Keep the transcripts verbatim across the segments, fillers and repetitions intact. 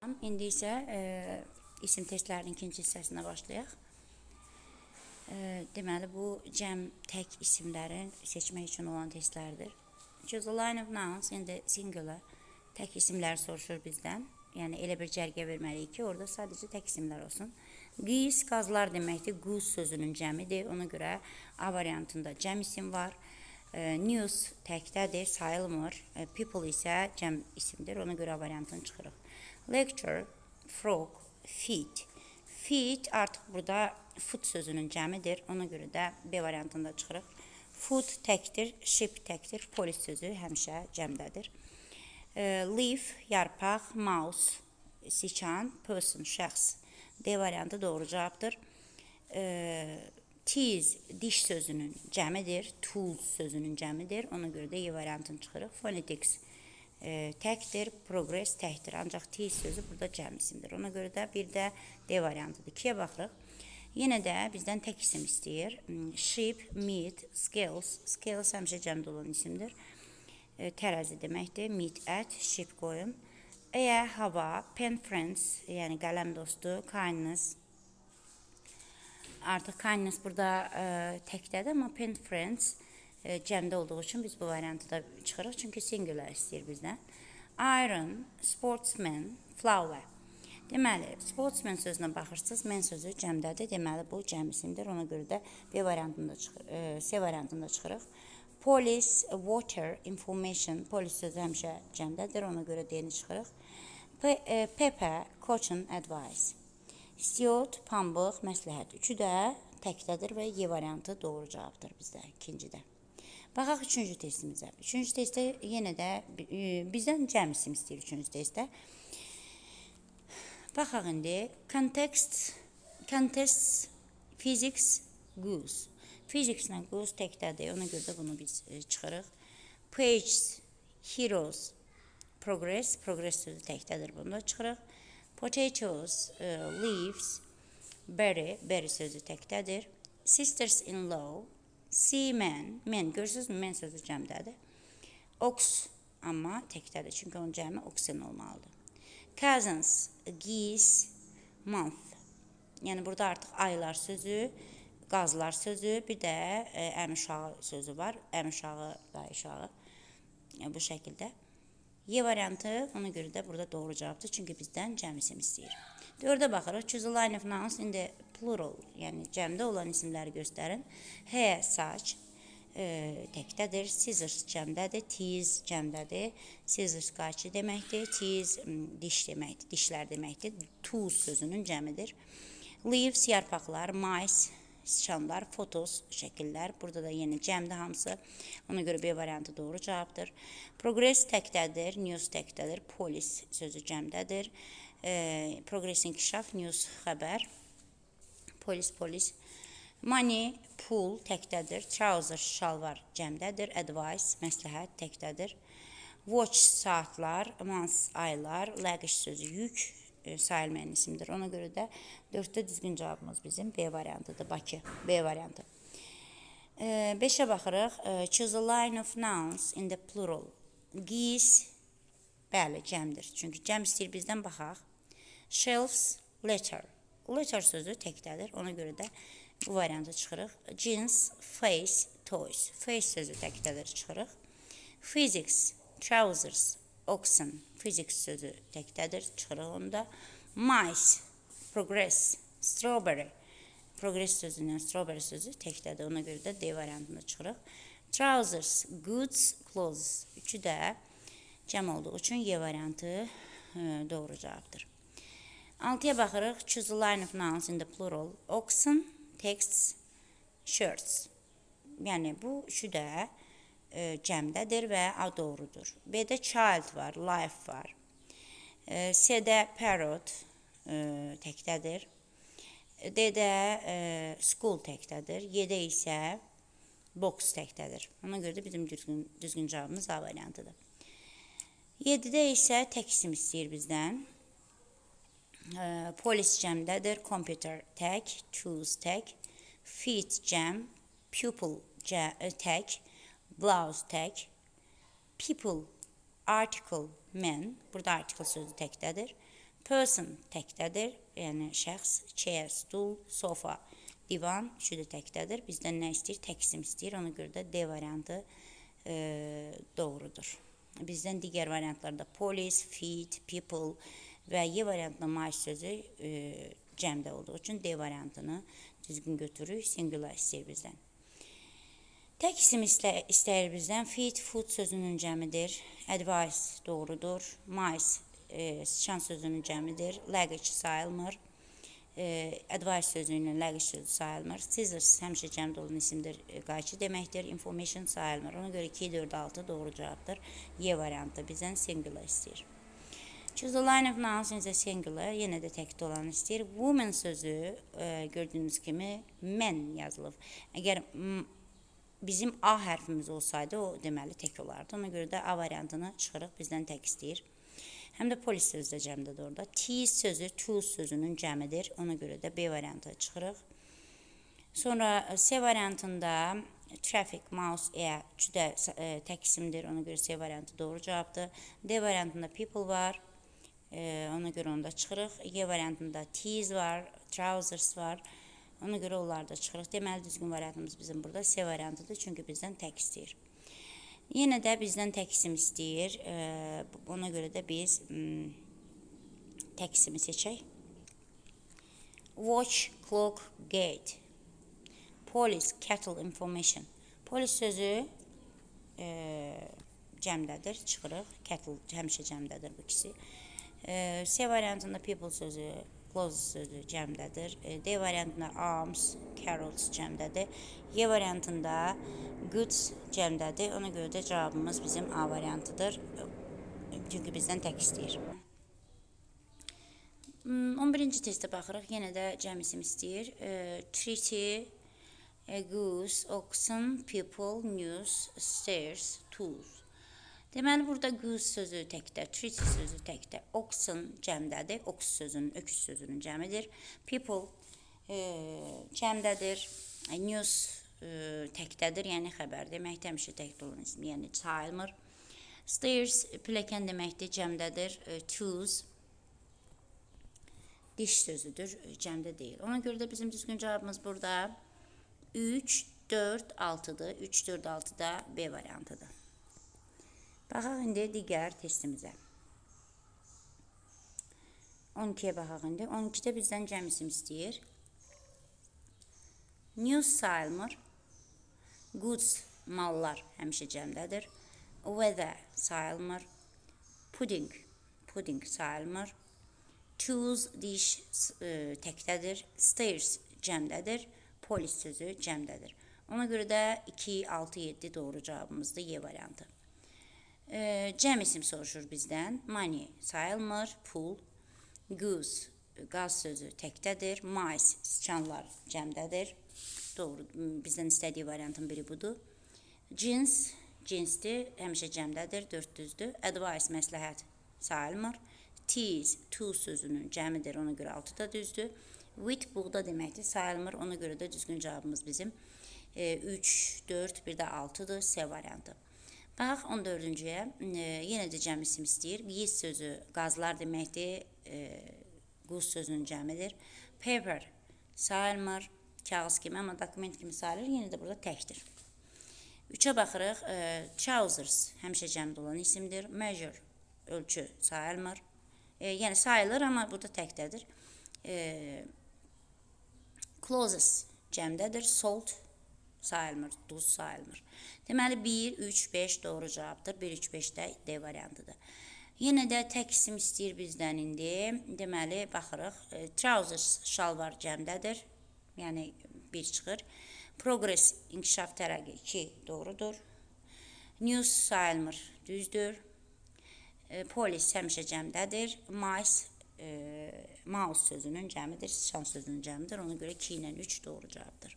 İndi isə e, isim testlərinin ikinci hissəsinə başlayaq. E, deməli, bu cəm tək isimlərin seçmək üçün olan testlərdir. Choose a line of nouns in the singular. Tək isimlər soruşur bizdən. Yəni, elə bir cərgə verməliyik ki, orada sadəcə tək isimlər olsun. Geese, qazlar deməkdir. Goose sözünün cəmidir. Ona görə A variantında cəm isim var. E, news təkdədir, sayılmır. E, people isə cəm isimdir. Ona görə A variantını çıxırıq. Lecture, frog, feet. Feet artıq burada foot sözünün cəmidir. Ona görə də B variantında çıxırıq. Foot təkdir, sheep təkdir. Polis sözü həmişə cəmdədir. E, leaf, yarpaq, mouse, siçan, person, şəxs. D variantı doğru cavabdır. E, tease, diş sözünün cəmidir. Tools sözünün cəmidir. Ona görə də E variantını çıxırıq. Phonetics E, təkdir, progress təkdir. Ancaq T sözü burada cəm isimdir. Ona görə də bir də D variantıdır. ikiyə baxırıq. Yenə də bizdən tək isim istəyir. Sheep, meat, scales. Scales həmişə cəmdə olan isimdir. E, tərəzi deməkdir. Meat, ət, sheep, qoyun. Air, hava, pen friends, yəni qələm dostu, kindness. Artıq kindness burada e, təkdədir, amma pen friends cəmdə olduğu üçün biz bu variantı da çıxırıq. Çünki singular istəyir bizdən. Iron, sportsman, flower. Deməli, sportsman sözünə baxırsınız, men sözü cəmdədir. Deməli, bu cəm isimdir. Ona görə də B variantında çıxır, e, C variantında çıxırıq. Police, water, information. Polis sözü həmişə cəmdədir. Ona görə D-ni çıxırıq. Pe e, Pepper, caution, advice. Steward, pambıq, məsləhət. Üçü də təkdədir və Y variantı doğru cavabdır bizdə, ikincidə. Baxaq üçüncü testimizə. Üçüncü testdə yenə də bizdən cəm isim istəyir üçüncü testdə. Baxaq indi. Context, context, physics, goose. Physicslə goose təkdədir. Ona görə də bunu biz çıxırıq. Pages, heroes, progress. Progress sözü təkdədir. Bunu da çıxırıq. Potatoes, leaves, berry. Berry sözü təkdədir. Sisters-in-law, seaman, men, görürsünüz mü? Men sözü cəmdədir. Ox, amma təkdədir. Çünki onun cəmi oxen olmalıdır. Cousins, geese, month. Yəni, burada artıq aylar sözü, qazlar sözü, bir də e, əmişağı sözü var. Əmişağı, dayışağı. E, bu şəkildə. Y variantı, ona görə də burada doğru cavabdır. Çünki bizdən cəm isim istəyir. Dördə baxırıq. Choose a line of nouns in the plural. Yəni, cəmdə olan isimləri göstərin. Hair, saç, e, təkdədir. Scissors cəmdədir. Tease cəmdədir. Scissors qaçı deməkdir. Tease diş deməkdir. Dişlər deməkdir. Tools sözünün cəmidir. Leaves, yarpaqlar. Mice, sıçanlar. Photos, şəkillər. Burada da yenə cəmdə hamısı. Ona görə B variantı doğru cavabdır. Progress təkdədir. News təkdədir. Polis sözü cəmdədir. E, progress inkişaf, news xəbər. Polis, polis. Money, pul təkdədir. Trousers, şalvar cəmdədir. Advice, məsləhət təkdədir. Watch, saatlar. Months, aylar. Luggage sözü yük e, sayılmayan isimdir. Ona görə də dörddə düzgün cavabımız bizim B variantıdır. Bakı, B variantı. E, beşə baxırıq. E, choose a line of nouns in the plural. Geese, bəli, cəmdir. Çünki cəm istəyir bizdən baxaq. Shelves, letter. Letter sözü təkdədir. Ona görə də bu variantı çıxırıq. Jeans, face, toys. Face sözü təkdədir, çıxırıq. Physics, trousers, oxen. Physics sözü təkdədir, çıxırıq onu da. Mice, progress, strawberry. Progress sözündən strawberry sözü təkdədir. Ona görə də D variantında çıxırıq. Trousers, goods, clothes. Üçü də cəm olduğu üçün Y variantı e, doğru cavabdır. altıya baxırıq. Choose a line of nouns in the plural. Oxen, texts, shirts. Yəni, bu üçü də e, cəmdədir və A doğrudur. B-də child var, life var. E, C-də parrot e, təkdədir. D-də e, school təkdədir. Y-də isə box təkdədir. Ona görə də bizim düzgün, düzgün cavabımız A variantıdır. yeddidə isə tək isim istəyir bizdən. E, polis cəmdədir. Computer tək. Choose tək. Feet cəm. Pupil cə, e, tək. Blouse tək. People, article, men. Burada article sözü təkdədir. Person təkdədir, yəni şəxs. Chair, stool, sofa, divan, üçü də təkdədir. Bizdən nə istəyir? Təksim istəyir. Ona görə də D variantı e, doğrudur. Bizdən digər variantlarda police, feet, people və Y variantında my sözü e, cəmdə olduğu üçün D variantını düzgün götürürük. Singular istəyir bizdən. Tək isim istəyir bizdən. Feet, foot sözünün cəmidir. Advice doğrudur. Mice e, sıçan sözünün cəmidir. Luggage sayılmır. E, advice sözünün luggage sözü sayılmır. Scissors həmişə cəmdə olan isimdir. E, qayçı deməkdir. Information sayılmır. Ona görə iki, dörd, altı doğru cavabdır. Y variantı bizdən singular istəyir. Choose a line of nouns in the singular. Yenə də təkdə olan istəyir. Woman sözü e, gördüyünüz kimi men yazılıb. Əgər bizim A hərfimiz olsaydı, o deməli tək olardı. Ona görə də A variantını çıxırıq, bizdən tək istəyir. Həm də polis sözü də cəmdədir orada. Tease sözü, tools sözünün cəmidir. Ona görə də B variantı çıxırıq. Sonra C variantında traffic, mouse, air, üçü də e, tək isimdir. Ona görə C variantı doğru cavabdır. D variantında people var. E, ona görə onu da çıxırıq. Y variantında tease var, trousers var. Ona görə onlar da çıxırıq. Deməli, düzgün variantımız bizim burada C variantıdır. Çünki bizdən tək istəyir. Yenə də bizdən tək isim istəyir. E, ona görə də biz m, tək isimi seçək. Watch, clock, gate. Police, kettle, information. Polis sözü e, cəmdədir. Çıxırıq. Kettle həmişə cəmdədir bu ikisi. E, C variantında people sözü clothes sözü cəmdədir. D variantında arms, carols cəmdədir. Y variantında goods cəmdədir. Ona görə də cavabımız bizim A variantıdır. Çünki bizdən tək istəyir. on birinci testə baxırıq. Yenə də cəm isim istəyir. Treaty, goose, oxen, people, news, stairs, tools. Deməli, burada goose sözü təkdə, treaty sözü təkdə, oxen cəmdədir, ox sözünün, öküz sözünün cəmidir. People e, cəmdədir, news e, təkdədir, yəni xəbər deməkdir, həmişə təkdə olan isim, yəni sayılmır. Stairs, pilləkən deməkdir, cəmdədir, e, tools, diş sözüdür, cəmdə deyil. Ona görə də bizim düzgün cavabımız burada üç, dörd, altıdır. üç, dörd, altı da B variantıdır. Baxaq indi digər testimizə. on ikiyə baxaq indi. on ikidə bizdən cəm isim istəyir. News sayılmır. Goods, mallar həmişə cəmdədir. Weather sayılmır. Pudding, pudding sayılmır. Tools, diş e, təkdədir. Stairs cəmdədir. Polis sözü cəmdədir. Ona görə də iki, altı, yeddi doğru cavabımızdır Y variantı. E, cəm isim soruşur bizdən. Money sayılmır. Pul. Goose, qaz sözü təkdədir. Mice, sıçanlar cəmdədir. Doğru, bizdən istədiyi variantın biri budur. Jeans, cinsdir, həmişə cəmdədir, dörd düzdür. Advice, məsləhət sayılmır. Tease, tools sözünün cəmidir, ona görə altı da düzdür. Wheat, buğda deməkdir, sayılmır, ona görə də düzgün cavabımız bizim e, üç, dörd, bir də altıdır, C variantı. Baxaq on dördüncüyə, e, yenə də cəm isim istəyir. Giz sözü qazlar deməkdir, e, quz sözünün cəmidir. Paper sayılmır, kağız kimi, amma dokument kimi sayılır, yenə də burada təkdir. üçə baxırıq, e, trousers həmişə cəmdə olan isimdir. Measure, ölçü sayılmır, e, yəni sayılır, amma burada təkdədir. E, clothes cəmdədir, salt sayılmır, duz sayılmır. Deməli bir, üç, beş doğru cavabdır. bir, üç, beş də D variantıdır. Yenə də tək isim istəyir bizdən indi. Deməli, baxırıq. E, trousers, şalvar cəmdədir. Yəni bir çıxır. Progress, inkişaf tərəqqi iki doğrudur. News sayılmır, düzdür. E, polis həmişə cəmdədir. Mice, e, mouse sözünün cəmidir, sıçan sözünün cəmidir. Ona görə iki ilə üç doğru cavabdır.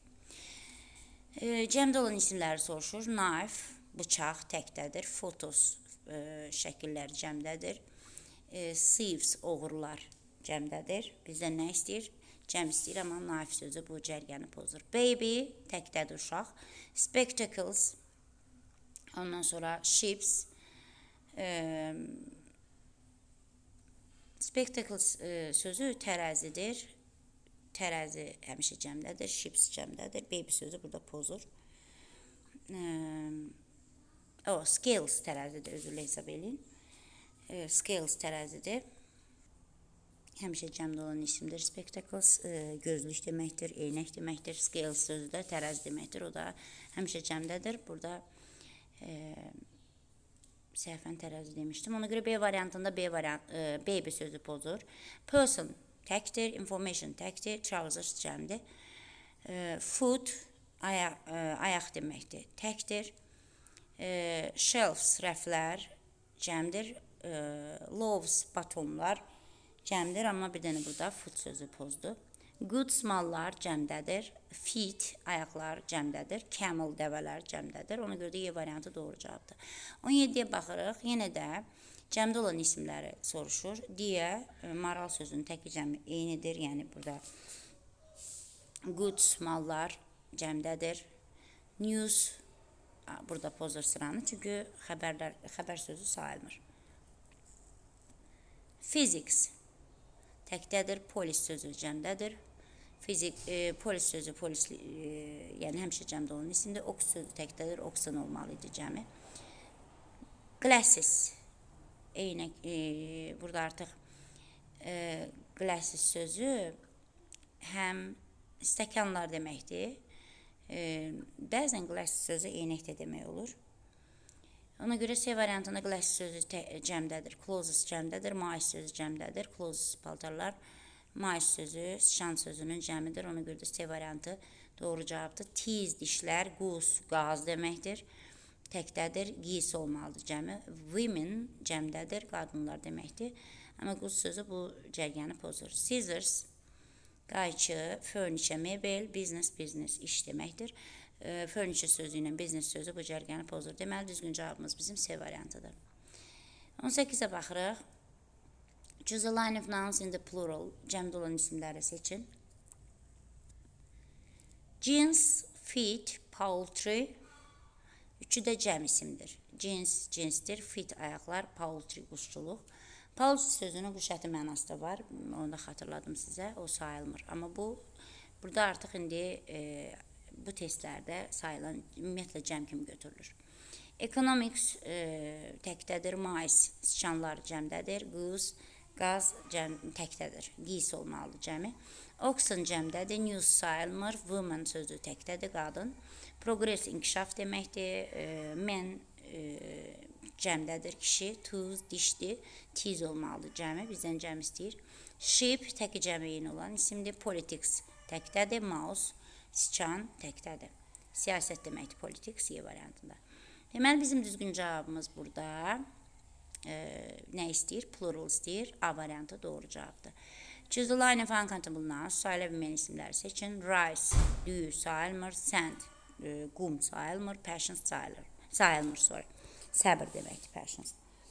E, cəmdə olan isimləri soruşur. Knife, bıçaq təkdədir. Photos, e, şəkillər cəmdədir. E, thieves, oğurlar cəmdədir. Bizdən nə istəyir? Cəm istəyir, amma knife sözü bu cərgəni pozur. Baby, təkdədir uşaq. Spectacles, ondan sonra ships, e, Spectacles e, sözü tərəzidir. Tərəzi həmişə cəmdədir. Ships cəmdədir. Baby sözü burada pozur. E, o, scales tərəzidir. Özürlə hesab edin. E, scales tərəzidir. Həmişə cəmdə olan isimdir. Spectacles e, gözlük deməkdir, eynək deməkdir. Scales sözü də tərəzi deməkdir. O da həmişə cəmdədir. Burada e, səhvən tərəzi demişdim. Ona görə B variantında B variant, e, baby sözü pozur. Person təkdir, information təkdir, trousers cəmdir. E, foot ayaq, e, ayaq deməkdir, təkdir. E, shelves rəflər cəmdir. E, loaves batonlar cəmdir, amma bir dənə burada foot sözü pozdu. Goods mallar cəmdədir. Feet ayaqlar cəmdədir. Camel dəvələr cəmdədir. Ona görə də Y variantı doğru cavabdır. on yeddiyə baxırıq. Yenə də cəmdə olan isimləri soruşur. Deyə maral sözünün təki cəmi eynidir. Yəni burada goods mallar cəmdədir. News burada pozur sıranı. Çünki xəbərlər, xəbər sözü sayılmır. Physics təkdədir. Polis sözü cəmdədir. Fizik, e, polis sözü polis, e, yəni həmişə cəmdə olan isimdir. Ox sözü təkdədir. Oxsan olmalı idi cəmi. Glasses eynək, e, burada artıq e, glasses sözü həm stəkanlar deməkdir. E, bəzən glasses sözü eynək də demək olur. Ona görə C variantında glasses sözü cəmdədir. Clothes cəmdədir. Mais sözü cəmdədir. Clothes paltarlar. Mais sözü şan sözünün cəmidir. Ona görə də C variantı doğru cavabdır. Teeth dişlər, goose qaz deməkdir. Təkdədir. Giysi olmalıdır cəmi. Women cəmdədir. Qadınlar deməkdir. Amma goose sözü bu cərgəni pozur. Scissors qayçı, furniture mebel, business business iş deməkdir. E, furniture sözü ilə business sözü bu cərgəni pozur. Deməli düzgün cavabımız bizim C variantıdır. on səkkizə baxırıq. Choose a line of nouns in the plural. Cəmdə olan isimləri seçin. Jeans, feet, poultry. Üçü də cəm isimdir. Jeans, cinsdir. Feet, ayaqlar. Poultry, quşçuluq. Poultry sözünün quş əti mənası da var. Onu da xatırladım sizə. O sayılmır. Amma bu, burada artıq indi e, bu testlərdə sayılan ümumiyyətlə cəm kimi götürülür. Economics e, təkdədir. Mais, sıçanlar cəmdədir. Goose, qaz cəm, təkdədir. Giys olmalıdır cəmi. Oxen cəmdədir. News sayılmır. Woman sözü təkdədir. Qadın. Progress inkişaf deməkdir. E, men e, cəmdədir. Kişi. Tooth dişdir. Tiz olmalıdır cəmi. Bizdən cəm istəyir. Sheep təki cəmiyin olan isimdir. Politics təkdədir. Mouse sıçan təkdədir. Siyasət deməkdir. Politics Y variantında. Deməli bizim düzgün cavabımız burada. E, nə istəyir? Plural istəyir. A variantı doğru cavabdır. Choose the line of uncountable nouns. Sayıla bilməyən isimləri seçin. Rice, düyü sayılmır. Sand, e, qum sayılmır. Patience sayılır. Sayılmır, sorry. Səbir deməkdir, patience.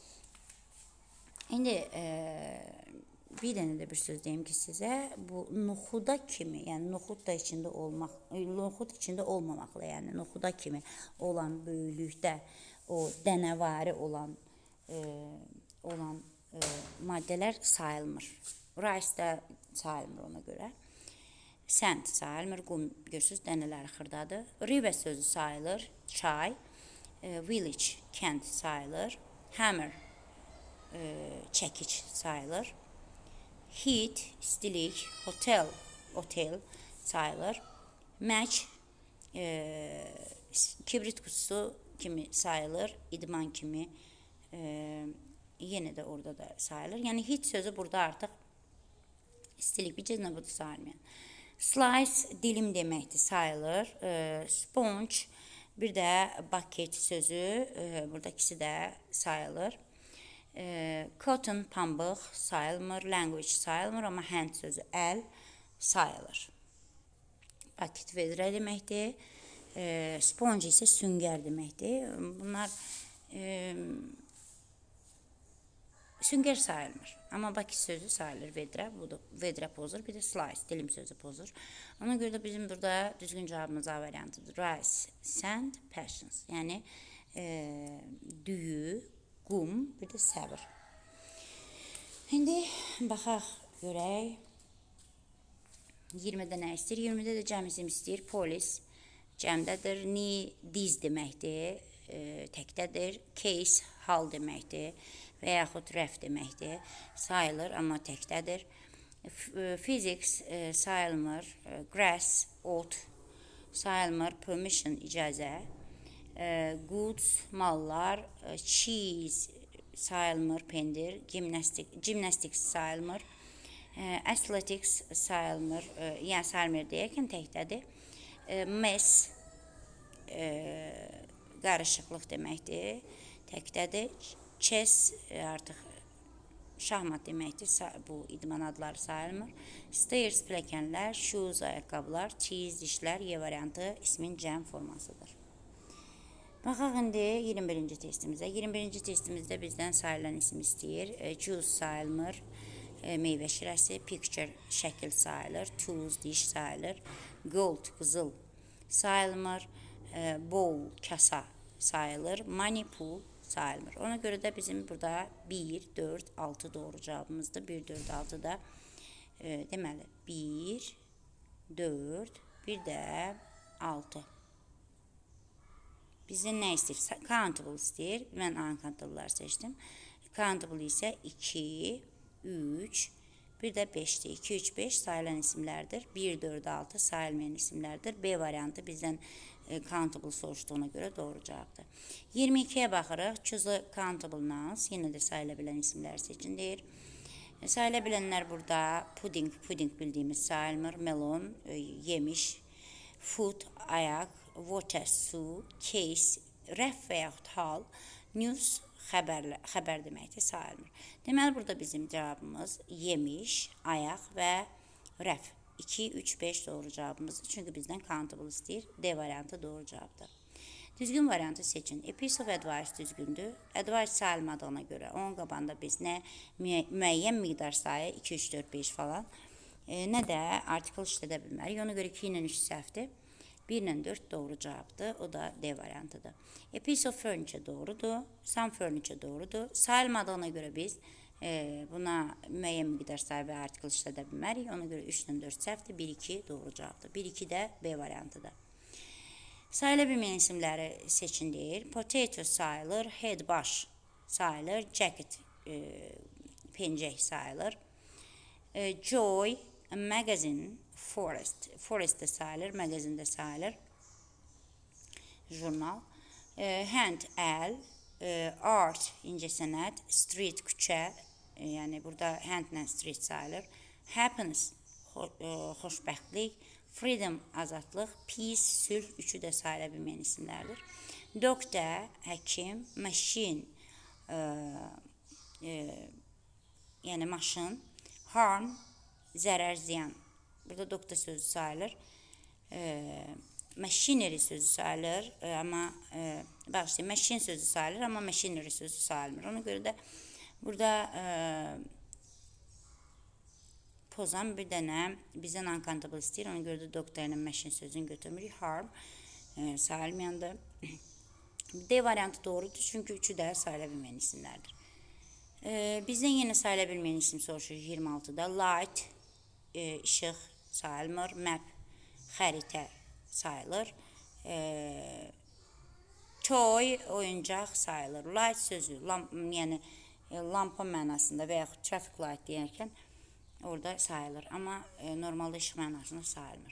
İndi e, bir dənə də bir söz deyim ki sizə. Bu noxuda kimi, yəni noxud da içində olmaq, noxud içində olmamaqla, yəni noxuda kimi olan böyüklükdə o dənəvari olan E, olan e, maddələr sayılmır. Rice də sayılmır ona görə. Sand sayılmır. Qum görürsünüz dənələri xırdadır. River sözü sayılır. Çay. E, village kənd sayılır. Hammer e, çəkic sayılır. Heat istilik. Hotel otel sayılır. Match e, kibrit qutusu kimi sayılır. İdman kimi Ee, yenə də orada da sayılır. Yəni heat sözü burada artıq istilik bir cəzmə budur sayılmayan. Slice dilim deməkdir, sayılır. Ee, sponge bir də bucket sözü e, burada ikisi də sayılır. Ee, cotton pambıq sayılmır, language sayılmır, amma hand sözü əl sayılır. Bucket vedrə deməkdir. Ee, sponge isə süngər deməkdir. Bunlar e, süngər sayılmır. Amma bucket sözü sayılır. Vedrə, bu da vedrə pozur. Bir də slice, dilim sözü pozur. Ona görə də bizim burada düzgün cavabımız A variantıdır. Rice, sand, patience. Yəni e, düyü, qum, bir də səbir. İndi baxaq görək. iyirmidə nə istəyir? iyirmidə də cəm isim istəyir. Polis cəmdədir. Ni diz deməkdir. E, təkdədir. Case hal deməkdir. Və yaxud rəf deməkdir. Sayılır, amma təkdədir. Physics e, sayılmır. Grass, ot sayılmır. Permission, icazə. E, goods, mallar. Cheese sayılmır, pendir. Gimnastik, gimnastics sayılmır. Athletics sayılmır, yəni sayılmır deyərkən təkdədir. Mess qarışıqlıq deməkdir, təkdədir. Chess artıq şahmat deməkdir, bu idman adları sayılmır. Stairs pilləkənlər, shoes ayaqqabılar, cheese dişlər, Y variantı ismin cəm formasıdır. Baxaq indi iyirmi birinci testimizə. iyirmi birinci testimizdə bizdən sayılan isim istəyir. Juice sayılmır. Meyvə şirəsi, picture, şəkil sayılır, tools, diş sayılır, gold, qızıl sayılmır, bowl, kasa sayılır, money, pul sayılmır. Ona görə də bizim burada bir, dörd, altı doğru cavabımızdır. bir, dörd, altı da e, deməli bir, dörd, bir də altı. Bizdən nə istəyir? Countable istəyir. Mən uncountable seçdim. Countable isə iki, üç, bir də beşdir. iki, üç, beş sayılan isimlərdir. bir, dörd, altı sayılmayan isimlərdir. B variantı bizdən e, countable soruşduğuna görə doğru cavabdır. iyirmi ikiyə baxırıq. Choose countable nouns. Yenə də sayıla bilən isimlər seçin deyir. E, sayıla bilənlər burada pudding, pudding bildiyimiz sayılmır. Melon, e, yemiş, food, ayaq, water, su, case, rəf və yaxud hal, news, xəbər, xəbər deməkdir, sayılmır. Deməli, burada bizim cavabımız yemiş, ayaq və rəf. iki, üç, beş doğru cavabımızdır. Çünki bizdən countable istəyir. D variantı doğru cavabdır. Düzgün variantı seçin. A piece of advice düzgündür. Advice sayılmadığına görə onun qabanda biz nə müəyyən miqdar sayı iki, üç, dörd, beş falan, e, nə də artikel işlədə bilmərik. Ona görə iki ilə üç səhvdir. bir ilə dörd doğru cavabdır. O da D variantıdır. A piece of furniture doğrudur. Some furniture doğrudur. Sayılmadığına görə biz e, buna müəyyən miqdar sayı və artikel işlədə bilmərik. Ona görə üç ilə dörd səhvdir. bir, iki doğru cavabdır. bir, iki də B variantıdır. Sayıla bilməyən isimləri seçin deyir. Potato sayılır. Head, baş sayılır. Jacket, e, pencək sayılır. E, Joy, magazine, forest. Forest də sayılır, magazin də sayılır. Jurnal. E, hand, əl. E, art, incəsənət. Street, küçə. E, yəni burada handlə street sayılır. Happiness, xo e, xoşbəxtlik. Freedom, azadlıq. Peace, sülh. Üçü də sayıla bilməyən isimlərdir. Doctor, həkim. Machine, e, e, yəni maşın. Harm, zərər, ziyan. Burada doktor sözü sayılır. E, machinery sözü sayılır. E, amma e, bağışlayın, machine sözü sayılır, amma machinery sözü sayılmır. Ona görə də burada e, pozan bir dənə bizdən uncountable istəyir. Ona görə də doktor ilə machine sözünü götürmürük. Harm e, sayılmayandır. D variantı doğrudur. Çünki üçü də sayıla bilməyən isimlərdir. E, bizdən yenə sayıla bilməyən isim soruşur iyirmi altıda. Light, e, işıq sayılmır. Map, xəritə sayılır. E, toy, oyuncaq sayılır. Light sözü, lamp, yəni e, lampa mənasında və yaxud traffic light deyərkən orada sayılır. Amma e, normalda işıq mənasında sayılmır.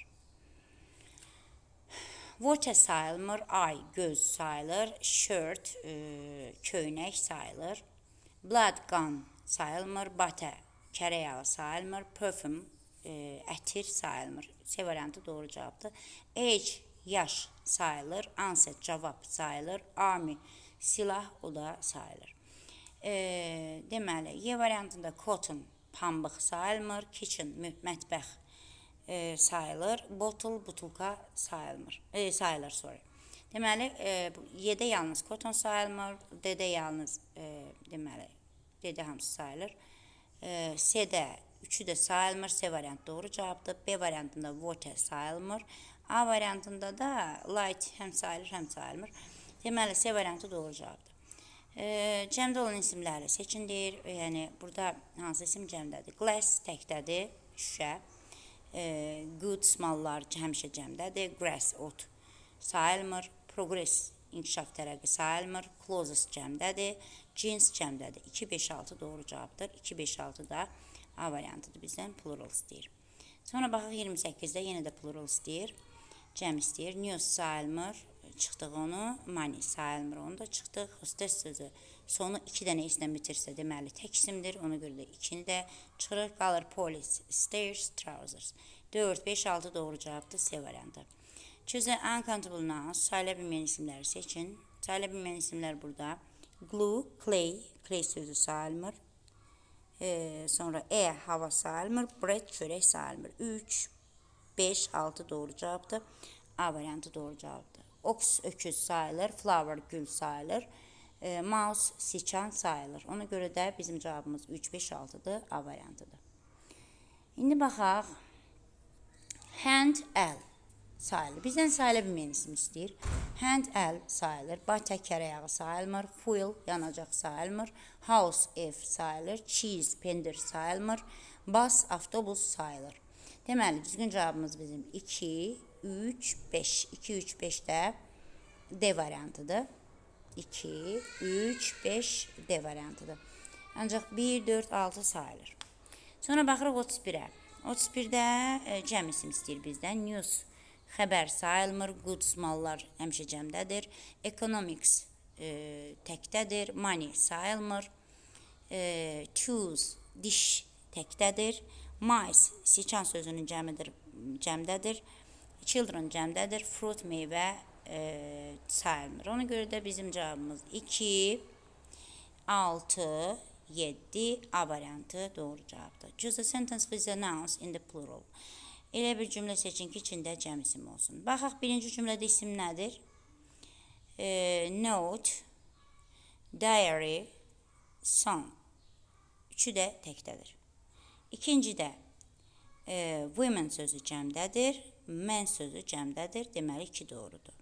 Water sayılmır. Ay, göz sayılır. Shirt, e, köynək sayılır. Blood, qan sayılmır. Butter, kərə yağı sayılmır. Perfume, e, ətir sayılmır. C variantı doğru cavabdır. Age, yaş sayılır. Answer, cavab sayılır. Army, silah, o da sayılır. E, deməli, Y variantında cotton, pambıq sayılmır. Kitchen, mətbəx e, sayılır. Bottle, butulka sayılmır. E, sayılır, sorry. Deməli, e, Y-də yalnız cotton sayılmır. D-də yalnız, e, deməli, D-də hamısı sayılır. E, C-də üçü də sayılmır. C variantı doğru cavabdır. B variantında water sayılmır. A variantında da light həm sayılır, həm sayılmır. Deməli, C variantı doğru cavabdır. E, cəmdə olan isimləri seçin deyir. Yəni burada hansı isim cəmdədir? Glass təkdədir, şüşə. E, goods mallar həmişə cəmdədir. Grass ot sayılmır. Progress inkişaf tərəqqi sayılmır. Closes cəmdədir. Jeans cəmdədir. iki, beş, altı doğru cavabdır. iki, beş, altı da A variantıdır bizdən. Plural istəyir. Sonra baxaq iyirmi səkkizdə yenə də plural istəyir. Cəm istəyir. News sayılmır. Çıxdıq onu. Money sayılmır. Onu da çıxdıq. Hostess sözü sonu iki dənə islə bitirsə deməli tək isimdir. Ona görə də ikini də çıxırıq. Qalır police, stairs, trousers. dörd, beş, altı doğru cavabdır. C variantı. Choose uncountable nouns. Sayıla bilməyən isimləri seçin. Sayıla bilməyən isimlər burada. Glue, clay. Clay sözü sayılmır. Ee, sonra E hava sayılmır. Bread çörək sayılmır. üç, beş, altı doğru cavabdır. A variantı doğru cavabdır. Ox öküz sayılır. Flower gül sayılır. E, mouse siçan sayılır. Ona görə də bizim cavabımız üç, beş, altıdır. A variantıdır. İndi baxaq. Hand, el sayılır. Bizdən sayıla bilməyən isim istəyir. Hand, el sayılır. Bay təkər ayağı sayılmır. Fuel yanacaq sayılmır. House ev sayılır. Cheese pendir sayılmır. Bus avtobus sayılır. Deməli düzgün cavabımız bizim iki, üç, beş. iki, üç, beş də D variantıdır. iki, üç, beş D variantıdır. Ancaq bir, dörd, altı sayılır. Sonra baxırıq otuz birə. otuz birdə e, cəm isim istəyir bizdən. News xəbər sayılmır. Goods mallar həmişə cəmdədir. Economics e, təkdədir. Money sayılmır. E, tools diş təkdədir. Mice siçan sözünün cəmidir, cəmdədir. Children cəmdədir. Fruit meyvə e, sayılmır. Ona görə də bizim cavabımız iki, altı, yedi A variantı doğru cavabdır. Choose a sentence with a nouns in the plural. Elə bir cümlə seçin ki, içində cəm isim olsun. Baxaq, birinci cümlədə isim nədir? E, note, diary, song. Üçü də təkdədir. İkincidə e, women sözü cəmdədir, men sözü cəmdədir, deməli iki doğrudur.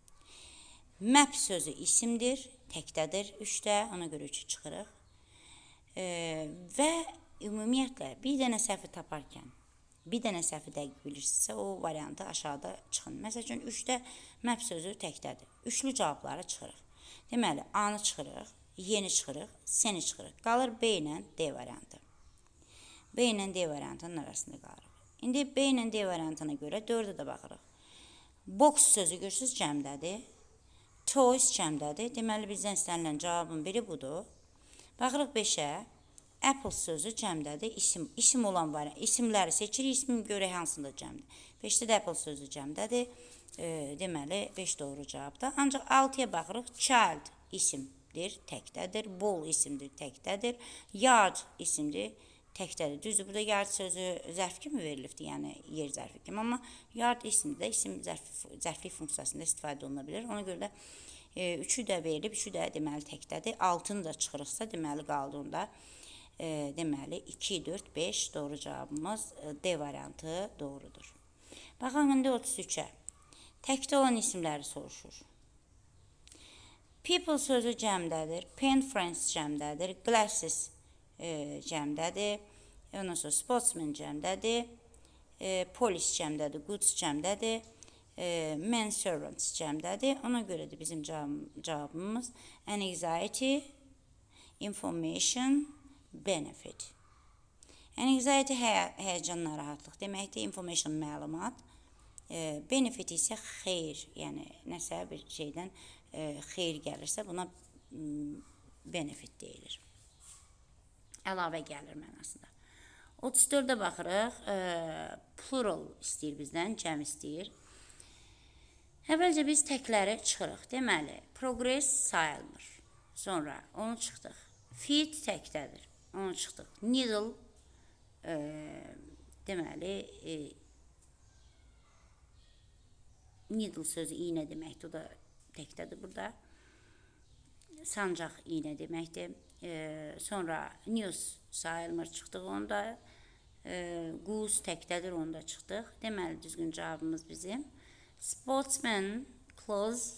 Map sözü isimdir, təkdədir, üçdə, ona görə üçü çıxırıq. E, və ümumiyyətlə bir dənə səhvi taparkən, bir dənə səhvi dəqiq bilirsinizsə, o variantı aşağıda çıxın. Məsəl üçün, üçdə map sözü təkdədir. Üçlü cavabları çıxırıq. Deməli, A-nı çıxırıq, Y-ni çıxırıq, C-ni çıxırıq. Qalır B ilə D variantı. B ilə D variantının arasında qalırıq. İndi B ilə D variantına görə dördə də baxırıq. Box sözü görürsünüz cəmdədir. Toys cəmdədir. Deməli, bizdən istənilən cavabın biri budur. Baxırıq beşə. Apple sözü cəmdədir. İsim, isim olan var. İsimləri seçirik. İsmin görək hansında cəmdir. beşdə də Apple sözü cəmdədir. E, deməli, beş doğru cavabdır. Ancaq altıya baxırıq. Child isimdir, təkdədir. Ball isimdir, təkdədir. Yard isimdir, təkdədir. Düzdür, burada yard sözü zərf kimi verilibdir, yəni yer zərfi kimi. Amma yard isimdir də isim zərf, zərflik funksiyasında istifadə oluna bilir. Ona görə də e, üçü də verilib, üçü də deməli təkdədir. Altını da çıxırıqsa, deməli qaldığında e, deməli iki, dörd, beş doğru cavabımız e, D variantı doğrudur. Baxın, indi otuz üçə. Təkdə olan isimləri soruşur. People sözü cəmdədir. Pen friends cəmdədir. Glasses e, cəmdədir. Ondan sonra sportsman cəmdədir. E, police cəmdədir. Goods cəmdədir. E, men servants cəmdədir. Ona görə də bizim cavabımız anxiety, information, benefit. Anxiety həyəcan, narahatlıq deməkdir. Information məlumat. E, benefit isə xeyir, yəni nəsə bir şeydən e, xeyir gəlirsə buna m, benefit deyilir. Əlavə gəlir mənasında. otuz dördə baxırıq. E, plural istəyir bizdən, cəm istəyir. Əvvəlcə biz təkləri çıxırıq. Deməli, progress sayılmır. Sonra onu çıxdıq. Feet təkdədir. Onu çıxdıq. Needle e, deməli e, needle sözü iynə deməkdir. O da təkdədir burada. Sancaq iynə deməkdir. E, sonra news sayılmır, çıxdıq onda. E, goose təkdədir, onda çıxdıq. Deməli, düzgün cavabımız bizim. Sportsman, clothes,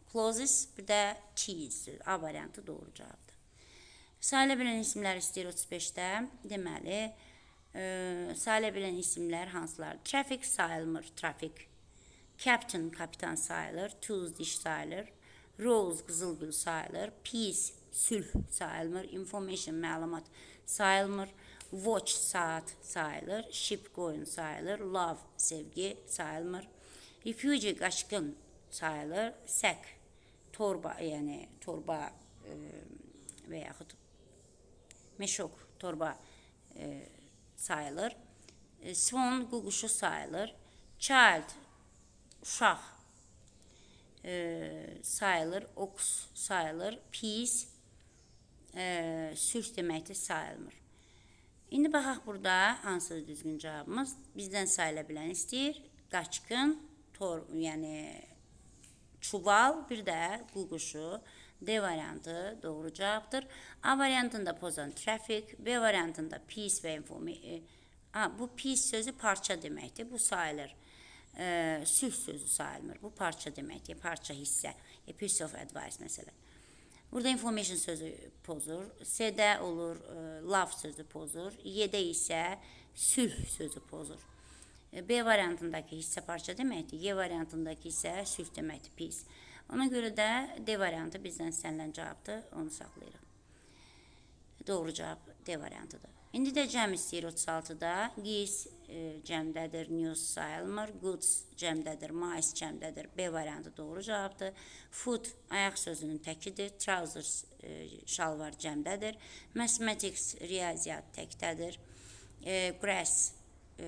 clothes, bir də cheese. A variantı doğru cavabdır. Sayıla bilən isimlər istəyir otuz beşdə. Deməli, e, sayıla bilən isimlər hansılar? Traffic sayılmır, trafik. Captain, kapitan sayılır. Tools, diş sayılır. Rose, qızılgül sayılır. Peace, sülh sayılmır. Information, məlumat sayılmır. Watch, saat sayılır. Ship, qoyun sayılır. Love, sevgi sayılmır. Refugee, qaçqın sayılır. Sack, torba, yəni torba e, və yaxud meşok, torba e, sayılır. E, swan, quşu sayılır. Child, uşaq e, sayılır. Ox sayılır. Peace, e, sülh deməkdir, sayılmır. İndi baxaq burada hansıdır düzgün cavabımız? Bizdən sayıla bilən istəyir. Qaçqın, tor, yəni çuval, bir də quşu. D variantı doğru cevaptır. A variantında pozan trafik, B variantında peace ve information. Bu peace sözü parça demektir. Bu sayılır. E, sülh sözü sayılmır. Bu parça demektir. Parça hisse. A piece of advice mesela. Burada information sözü pozur. C'de olur e, love sözü pozur. Y'de ise sülh sözü pozur. E, B variantındaki hisse parça demektir. Y variantındaki ise sülh demektir. Peace. Ona görə də D variantı bizdən istənilən cavabdır. Onu saxlayırıq. Doğru cavab D variantıdır. İndi də cəm istəyir otuz altıda. Giz e, cəmdədir, news sayılmır. Goods cəmdədir, mice cəmdədir. B variantı doğru cavabdır. Foot ayaq sözünün təkidir. Trousers e, şalvar cəmdədir. Mathematics riyaziyyat təkdədir. E, grass e,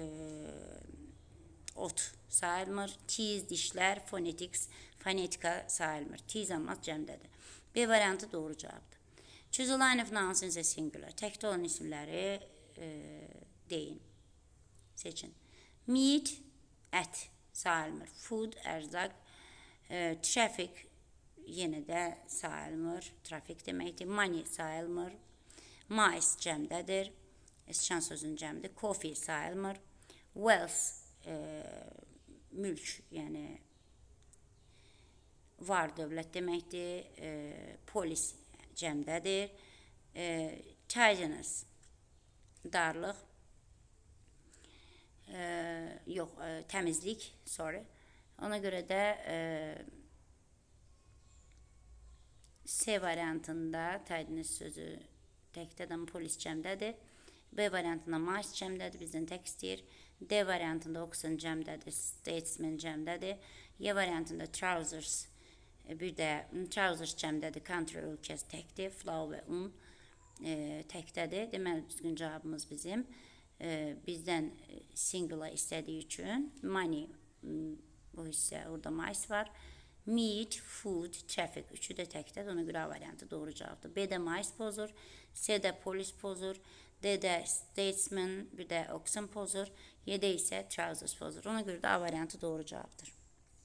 ot sayılmır. Teeth dişlər, phonetics fonetika sayılmır. T zamat cəmdədir. B variantı doğru cavabdır. Choose a line of nouns in the singular. Təkdə olan isimləri e, deyin. Seçin. Meat, ət sayılmır. Food, ərzaq. E, traffic yenə də sayılmır. Trafik deməkdir. Money sayılmır. Mice cəmdədir. Şan sözünün cəmdir. Coffee sayılmır. Wealth, e, mülk, yəni var dövlət deməkdir. E, polis cəmdədir. E, tidiness darlıq. E, yox, e, təmizlik, sorry. Ona görə də e, C variantında tidiness sözü təkdədən polis cəmdədir. B variantında mice cəmdədir, bizdən tək istəyir. D variantında oxen cəmdədir, statesman cəmdədir. Y variantında trousers, bir də trousers cəmdədir, country ölkəsi təkdir, flour və un e, təkdədir. Deməli, düzgün cavabımız bizim. E, bizdən singular istədiyi üçün money, bu hissə, orada mice var. Meat, food, traffic, üçü də təkdədir. Ona görə A variantı doğru cavabdır. B də mice pozur, C də polis pozur, D də statesman, bir də oxen pozur, Y də isə trousers pozur. Ona görə də A variantı doğru cavabdır.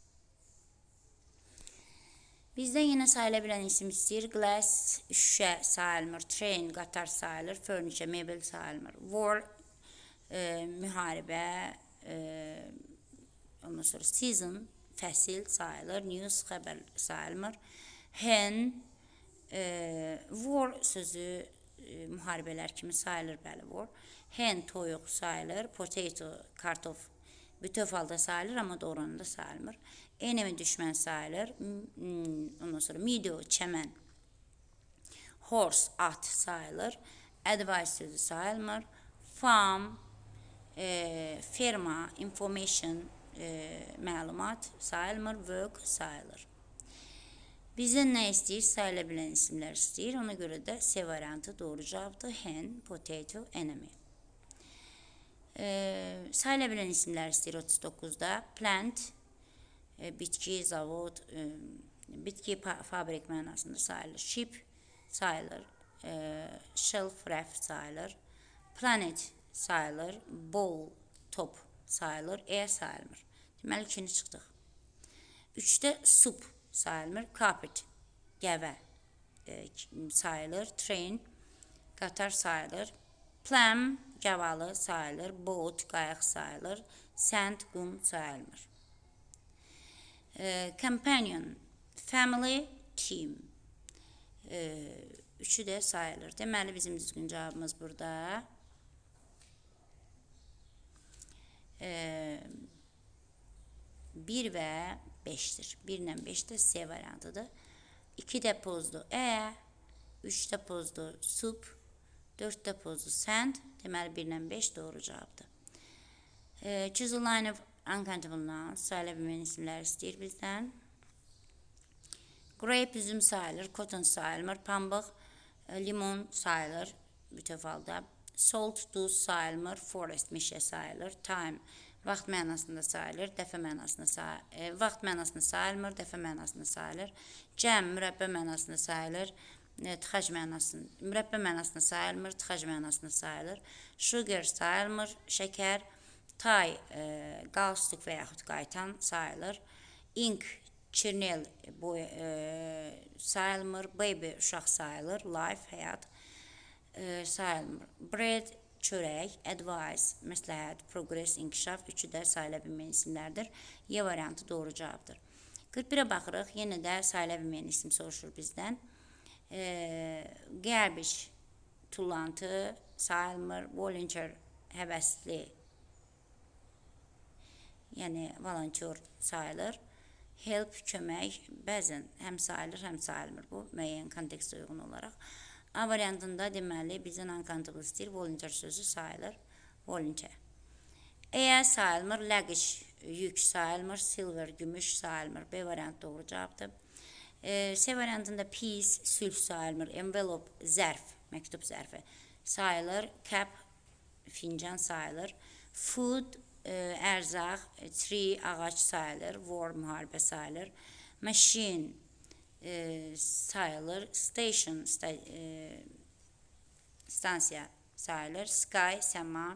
Bizdə yenə sayıla bilən isim istəyir. Glass, şüşə sayılmır. Train, qatar sayılır. Furniture, mebel sayılmır. War, e, müharibə, e, ondan sonra season, fəsil sayılır. News, xəbər sayılmır. Hen, e, war sözü e, müharibələr kimi sayılır, bəli, war. Hen, toyuq sayılır. Potato, kartof, bütöv halda sayılır, amma doğranında sayılmır. Enemy, düşmən sayılır. Ondan sonra meadow, çəmən. Horse, at sayılır. Advice sözü sayılmır. Farm, e, ferma, information, e, məlumat sayılmır. Work sayılır. Bizdən nə istəyir? Sayıla bilən isimlər istəyir. Ona görə də C variantı doğru cavabdır. Hen, potato, enemy. E, sayıla bilən isimlər istəyir otuz doqquzda. Plant, e, bitki, zavod, e, bitki fabrik mənasında sayılır. Ship sayılır. E, shelf, raf sayılır. Planet sayılır. Ball, top sayılır. E sayılmır. Deməli, ikini çıxdıq. Üçdə soup sayılmır. Carpet, gəvə e, sayılır. Train, qatar sayılır. Plum, gavalı sayılır. Boat, qayıq sayılır. Sand, qum sayılmır. E, companion family, team. E, üçü də sayılır. Deməli, bizim düzgün cavabımız burada. E, bir və beşdir. bir ilə beş də C variantıdır. iki də pozdu E, üç də pozdu sub, dörd də pozdu send. Deməli, bir ilə beş doğru cavabdır. E, choose a line of uncountable nouns. Sayıla bilməyən isimlər istəyir bizdən. Grape üzüm sayılır, cotton sayılmır, pambıq, limon sayılır bütöv halda. Salt duz sayılmır, forest meşə sayılır, time vaxt mənasında sayılır, dəfə mənasında sayılır, e, vaxt mənasında sayılmır, dəfə mənasında sayılır. Cəm mürəbbə mənasında sayılır, e, tıxac mənasında, mürəbbə mənasında sayılmır, tıxac mənasında sayılır. Sugar sayılmır, şəkər, tay e, qalstuk və yaxud qaytan sayılır. Ink çirnel boy e, sayılmır, baby uşaq sayılır, life həyat e, sayılmır. Bread çörək, advice məsləhət, progress inkişaf üçü də sayıla bilməyən isimlərdir. Y variantı doğru cavabdır. qırx birə baxırıq, yenə də sayıla bilməyən isim soruşur bizdən. E, garbage tullantı sayılmır, volunteer həvəsli, yəni volontyor sayılır. Help, kömək, bəzən həm sayılır, həm sayılmır. Bu, müəyyən kontekstə uyğun olaraq. A variantında deməli, bizdən uncountable istəyir, volunteer sözü sayılır, volunteer. E sayılmır, luggage, yük sayılmır, silver, gümüş sayılmır. B variantı doğru cavabdır. E, C variantında piece, sülh sayılmır, envelope, zərf, məktub zərfi sayılır, cap, fincan sayılır, food, ərzaq, tree, ağac sayılır, war, müharibə sayılır, machine e, sayılır, station, sta, e, stansiya sayılır, sky, səma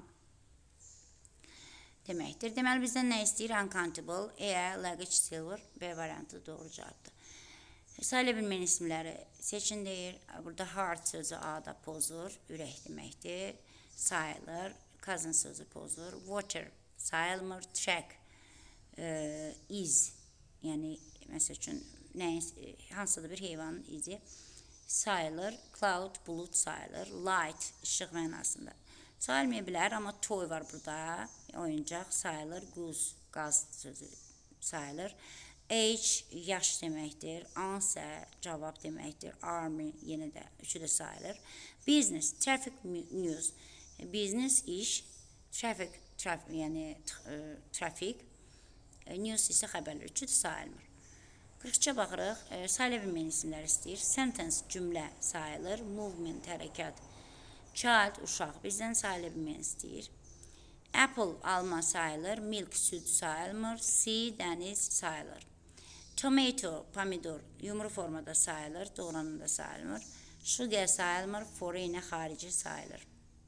deməkdir. Deməli, bizdən nə istəyir? Uncountable, E, luggage, silver, B variantı doğru cavabdır. Sayıla bilməyən isimləri seçin deyir. Burada heart sözü A-da pozur, ürək deməkdir, sayılır, cousin sözü pozur, water sayılmır, track, e, iz, yəni məsəl üçün nəyin, hansıdır bir heyvanın izi sayılır, cloud, bulut sayılır, light, işıq mənasında sayılmaya bilər, amma toy var burada, oyuncaq sayılır, goose, qaz sözü sayılır, age, yaş deməkdir, answer, cavab deməkdir, army, yenə də üçü də sayılır, business, traffic news, business, iş, traffic, traf, yəni trafik, news isə xəbərlər, üçü də sayılmır. qırx üçə baxırıq, e, sayıla bilməyən isimlər istəyir. Sentence, cümlə sayılır, movement, hərəkat, child, uşaq, bizdən sayıla bilməyən istəyir. Apple, alma sayılır, milk, süd sayılmır, sea, dəniz sayılır. Tomato, pomidor, yumru formada sayılır, doğranında sayılmır. Sugar sayılmır, foreign, xarici sayılır.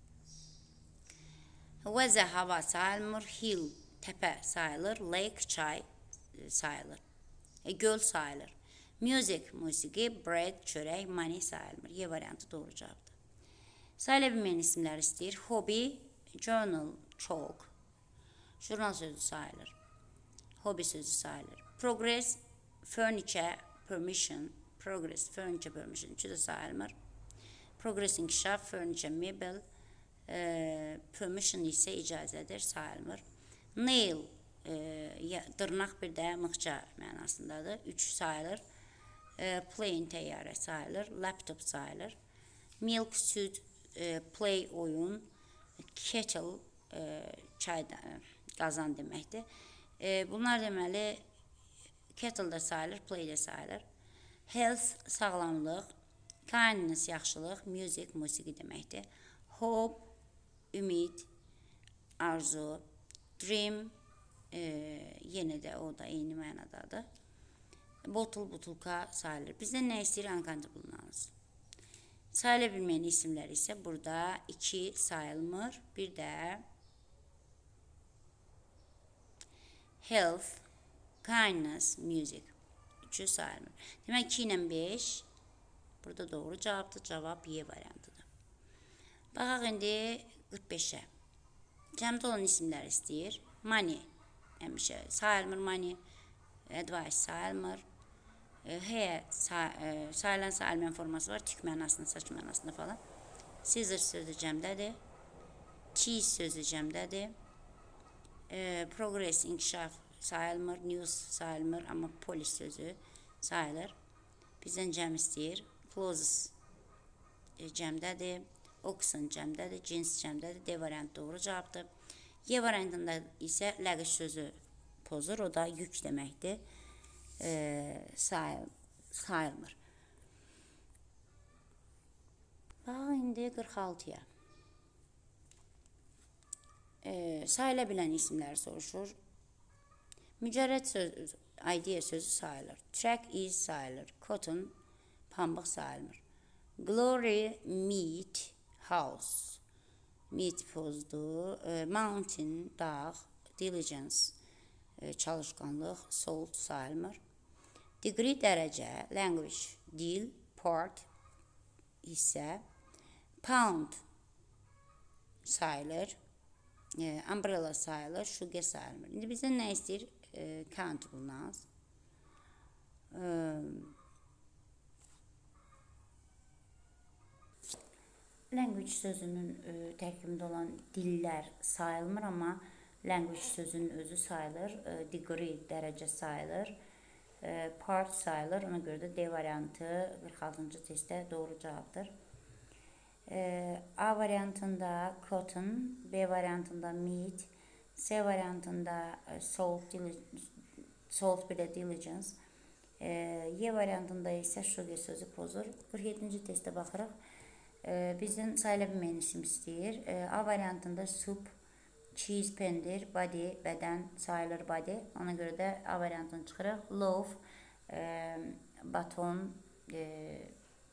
Weather, hava sayılmır, hill, təpə sayılır, lake, çay sayılır, e, göl sayılır. Music, musiqi, bread, çörək, money sayılmır. Y variantı doğru cavabdır. Sayıla bilməyən isimlər istəyir. Hobby, journal, chalk, jurnal sözü sayılır, hobby sözü sayılır. Progress, furniture, permission, progress, furniture, permission, üçü də sayılmır. Progress, inkişaf, furniture, mebel, e, permission isə icazədir, sayılmır. Nail, e, dırnaq bir də mıxca mənasındadır, üç sayılır. E, plane, təyyarə sayılır, laptop sayılır. Milk, süd, e, play, oyun, kettle, e, çay, qazan deməkdir. E, bunlar deməli, kettle da sayılır, play də sayılır. Health, sağlamlıq, kindness, yaxşılıq, music, musiqi deməkdir. Hope, ümid, arzu, dream, e, yenə də o da eyni mənadadır. Bottle, butulka sayılır. Bizdən nə istəyir? Uncountable nouns. Sayıla bilməyən isimlər isə burada iki sayılmır. Bir də health, kindness, music. Üçü sayılmır. Demək iki ilə beş burada doğru cavabdır. Cavab Y variantıdır. Baxaq indi qırx beşə. Cəmdə olan isimlər istəyir. Money, həmişə sayılmır money. Advice sayılmır. E, H say, e, sayılan sayılmayan forması var. Tük mənasında, saç mənasında falan. Scissor sözü cəmdədir. Cheese sözü cəmdədir. E, progress, inkişaf sayılmır. News sayılmır, amma polish sözü sayılır. Bizdən cəm istəyir. Closes e, cəmdədir. Oxen cəmdədir. Jeans cəmdədir. D variantı doğru cavabdır. Y variantında isə ləqiş sözü pozur. O da yük deməkdir. E, sayıl, sayılmır. Bax, indi qırx altıya. E, sayıla bilən isimləri soruşur. Mücərrəd söz, idea sözü sayılır. Track is sayılır. Cotton, pambıq sayılmır. Glory, meat, house. Meat pozdu. E, mountain, dağ. Diligence, e, çalışqanlıq. Salt sayılmır. Degree, dərəcə. Language, dil. Part, hissə. Pound sayılır. E, umbrella sayılır. Sugar sayılmır. İndi bizdən nə istəyir? E, count bulunaz. E, language sözünün e, tərkibində olan dillər sayılmır, amma language sözünün özü sayılır. E, degree, dərəcə sayılır. E, part sayılır. Ona görə də D variantı qırx altıncı testdə doğru cavabdır. E, A variantında cotton, B variantında meat, C variantında salt, salt bir də diligence, e, Y variantında isə sugar sözü pozur. qırx yeddinci testə baxırıq. E, bizdən sayıla bilməyən isim istəyir. E, A variantında soup, cheese, pendir, body, bədən sayılır body. Ona görə də A variantını çıxırıq. Loaf, e, baton, e,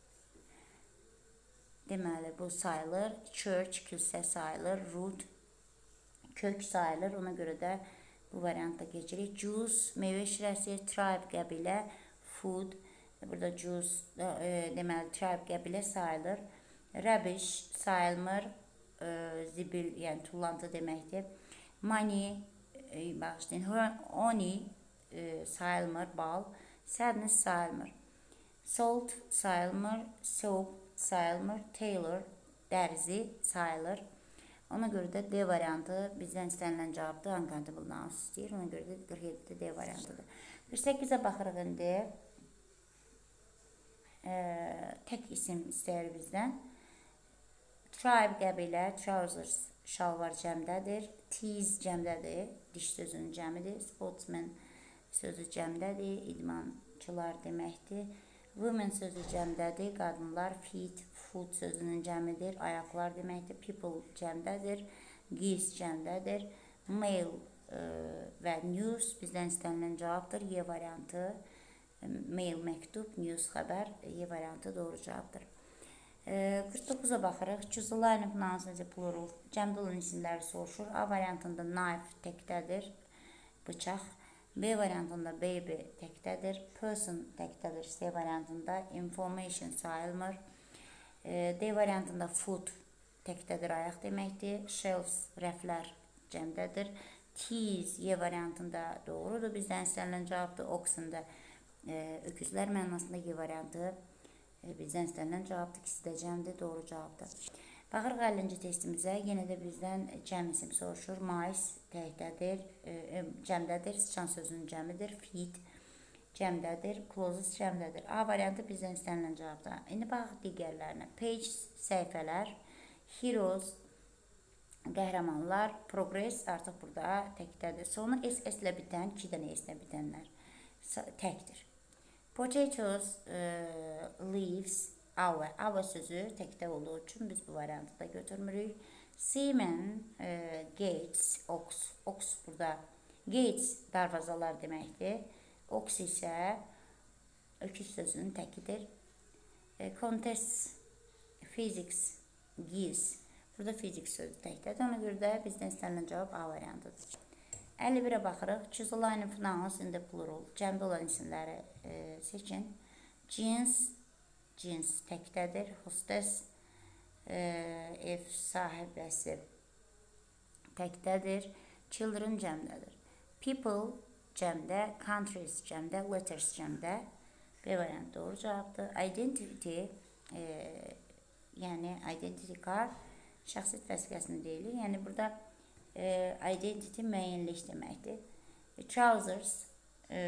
deməli bu sayılır. Church, kilsə sayılır. Root, kök sayılır. Ona görə də bu variantda keçirik. Juice, meyvə şirəsi. Tribe, qəbilə. Food, burada juice, e, deməli tribe, qəbilə sayılır. Rubbish sayılmır. E, zibil, yəni tullantı deməkdir. Money, e, bağışlayın. Honey e, sayılmır. Bal. Sadness sayılmır. Salt sayılmır. Soap sayılmır. Tailor, dərzi sayılır. Ona görə də D variantı bizdən istənilən cavabdır. Uncountable nouns istəyir. Ona görə də qırx yeddidə D variantıdır. qırx səkkizə baxırıq indi. E, tək isim istəyir bizdən. Tribe, qəbilə. Trousers, şalvar cəmdədir. Tease cəmdədir. Diş sözünün cəmidir. Sportsman sözü cəmdədir. İdmançılar deməkdir. Women sözü cəmdədir. Qadınlar. Feet, foot sözünün cəmidir. Ayaqlar deməkdir. People cəmdədir. Geese cəmdədir. Mail e, və news bizdən istənilən cavabdır. Y variantı. Mail, məktub, news, xəbər. Y variantı doğru cavabdır. E, qırx doqquza baxırıq. Choose a line of nouns necə plural. Cəmdə olan isimləri soruşur. A variantında knife təkdədir. Bıçaq. B variantında baby təkdədir. Person təkdədir. C variantında information sayılmır. E, D variantında foot təkdədir, ayaq deməkdir. Shelves, rəflər cəmdədir. Tease Y variantında doğrudur. Bizdən istənilən cavabdır. Oxen də e, öküzlər mənasında Y variantı e, bizdən istənilən cavabdır. İkisi də cəmdir, doğru cavabdır. Baxırıq əllinci testimizə. Yenə də bizdən cəm isim soruşur. Mais təkdədir, e, cəmdədir. Sıçan sözünün cəmidir. Feet cəmdədir. Closes cəmdədir. A variantı bizdən istənilən cavabdır. İndi baxıq digərlərinə. Page səhifələr. Heroes qəhrəmanlar. Progress artıq burada təkdədir. Sonra S S ilə bitən, iki dənə S ilə bitənlər təkdir. Potatoes, e, leaves, our. Our sözü təkdə olduğu üçün biz bu variantı da götürmürük. Seamen, e, gates, ox. Ox burada. Gates darvazalar deməkdir. Ox isə öküz sözünün təkidir. E, contest, physics, giz. Burada physics sözü təkdədir. Ona görə də bizdən istənilən cavab A variantıdır. əlli birə baxırıq. Choose a line of nouns in the plural. Cəmdə olan isimləri e, seçin. Jeans, jeans təkdədir. Hostess, e, ev sahibəsi təkdədir. Children cəmdədir. People cəmdə. Countries cəmdə. Letters cəmdə. B variantı doğru cavabdır. Identity, e, yəni identity card şəxsiyyət vəsiqəsini deyilir. Yəni burada e, identity müəyyənləş deməkdir. E, trousers e,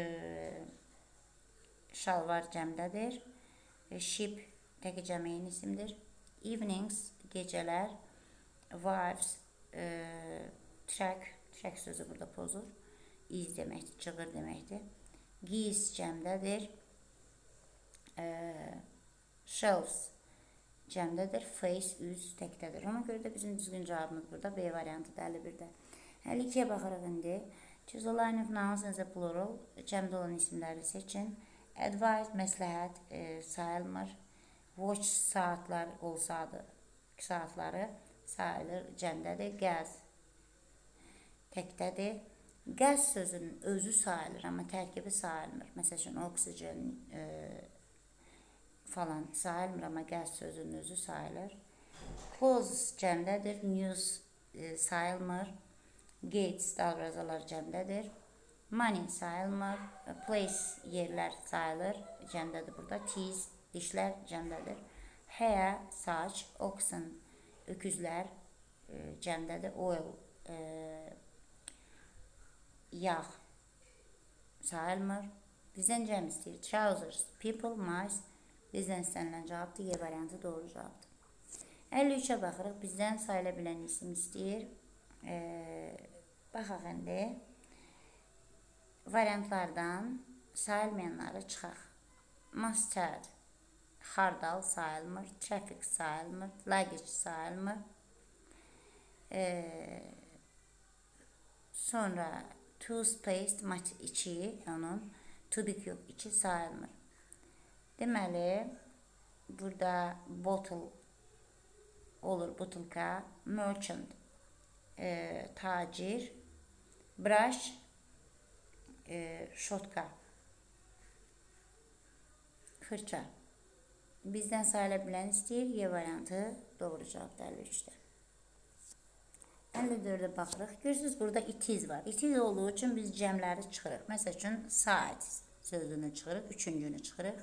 şalvar cəmdədir. E, ship təki cəməyin isimdir. Evenings gecələr. Wives e, track, track sözü burada pozur. İz deməkdir, çığır deməkdir. Geese cəmdədir. E, shelves cəmdədir. Face, üz təkdədir. Ona görə də bizim düzgün cavabımız burada B variantıdır əlli birdə. əlli ikiyə baxırıq indi. Choose a line of nouns as a plural. Cəmdə olan isimləri seçin. Advice, məsləhət e, sayılmır. Watch, saatlar olsadı, saatları sayılır, cəmdədir. Gəz təkdədir. Gəz sözünün özü sayılır, amma tərkibi sayılmır. Məsəl üçün, oksigen e, falan sayılmır, amma gəz sözünün özü sayılır. Clothes cəmdədir. News e, sayılmır. Gates dalğazalar cəmdədir. Money sayılmır. Place yerlər sayılır, cəmdədir burada. Teeth dişlər cəmdədir. Hair saç. Oxen öküzlər e, cəmdədir. Oil e, yağ sayılmır. Bizdən cəm istəyir. Trousers, people, mice. Bizdən istənilən cavabdır. Y variantı doğru cavabdır. əlli üçə baxırıq. Bizdən sayıla bilən isim istəyir. E, baxaq indi. Variantlardan sayılmayanları çıxaq. Mustard, xardal sayılmır. Traffic sayılmır. Luggage sayılmır. E, sonra toothpaste, maç içi, onun tubik yox, içi sayılmır. Deməli, burada bottle olur, butulka. Merchant, e, tacir. Brush, e, şotka, fırça. Bizdən sayıla bilən istəyir. Y variantı doğru cavabdır əlli üçdə. əlli dördə baxırıq. Görürsünüz, burada itiz var. İtiz olduğu üçün biz cəmləri çıxırıq. Məsəl üçün, saat sözünü çıxırıq, üçüncünü çıxırıq.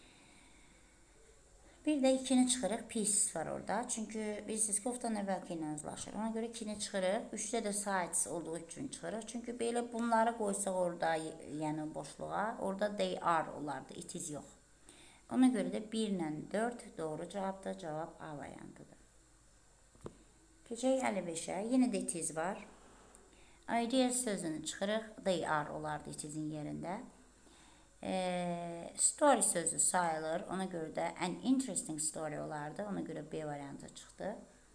Bir də ikini çıxırıq, pieces var orada. Çünki bilirsiniz ki, oftan əvvəlki ilə uzlaşır. Ona görə ikini çıxırıq, üçdə də saat olduğu üçün çıxırıq. Çünki belə bunları qoysaq orada, yəni boşluğa, orada they are olardı, itiz yox. Ona görə də bir ilə dörd doğru cavabdır, cavab A variantıdır. Keçək əlli beşə, yenə də itiz var. Idea sözünü çıxırıq, they are olardı itizin yerində. E, story sözü sayılır, ona görə də an interesting story olardı, ona görə B variantı çıxdı.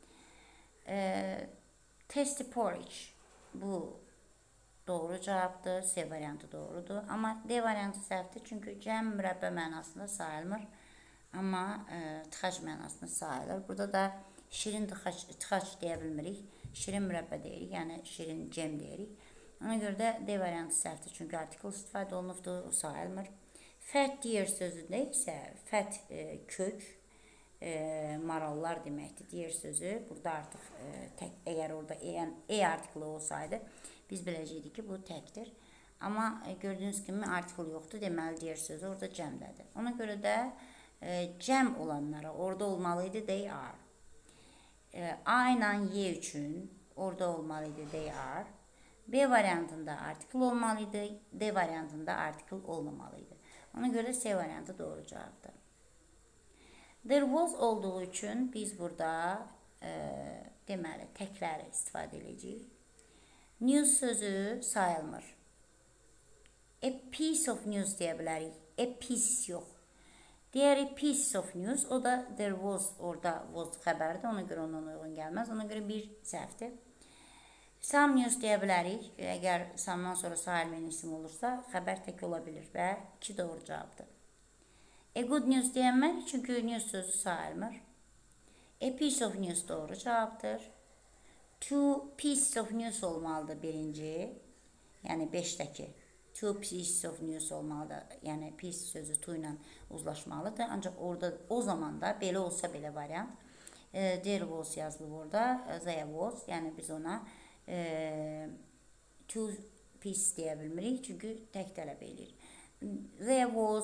E, tasty porridge, bu doğru cavabdır, C variantı doğrudur, amma D variantı səhvdir, çünki cəm mürəbbə mənasında sayılmır, amma e, tıxac mənasında sayılır. Burada da şirin tıxac, tıxac deyə bilmirik, şirin mürəbbə deyirik, yəni şirin cəm deyirik. Ona görə də D variantı səhvdir, çünki artikl istifadə olunubdur, o sayılmır. Fat deer sözündə isə fat e, kök, e, marallar deməkdir. Deer sözü burada artıq e, tək, əgər orada e, e artiklı olsaydı, biz biləcəkdik ki, bu təkdir. Amma e, gördüyünüz kimi artikl yoxdur, deməli deer sözü orada cəmdədir. Ona görə də e, cəm olanlara orada olmalıydı they are. E, A ilə Y üçün orada olmalıydı they are. B variantında artikl olmalıydı, D variantında artikl olmamalıydı. Ona görə C variantı doğru cavabdır. There was olduğu üçün biz burada e, deməli təkrar istifadə edəcəyik. News sözü sayılmır. A piece of news deyə bilərik. A piece yox. Diğeri piece of news, o da there was, orada was xəbərdir, ona görə ondan uyğun gəlməz. Ona görə bir səhvdir. Some news deyə bilərik. Əgər somedan sonra sayılmayan isim olursa, xəbər tək ola bilir və iki doğru cavabdır. A good news deyəmək, çünki news sözü sayılmır. A piece of news doğru cavabdır. Two pieces of news olmalıdır birinci. Yəni beşdəki. Two pieces of news olmalıdır. Yəni piece sözü to ilə uzlaşmalıdır. Ancaq orada o zaman da belə olsa belə variant. E, there was yazılıb orada. There was. Yəni biz ona e, two pieces deyə bilmirik. Çünki tək tələb edir. There was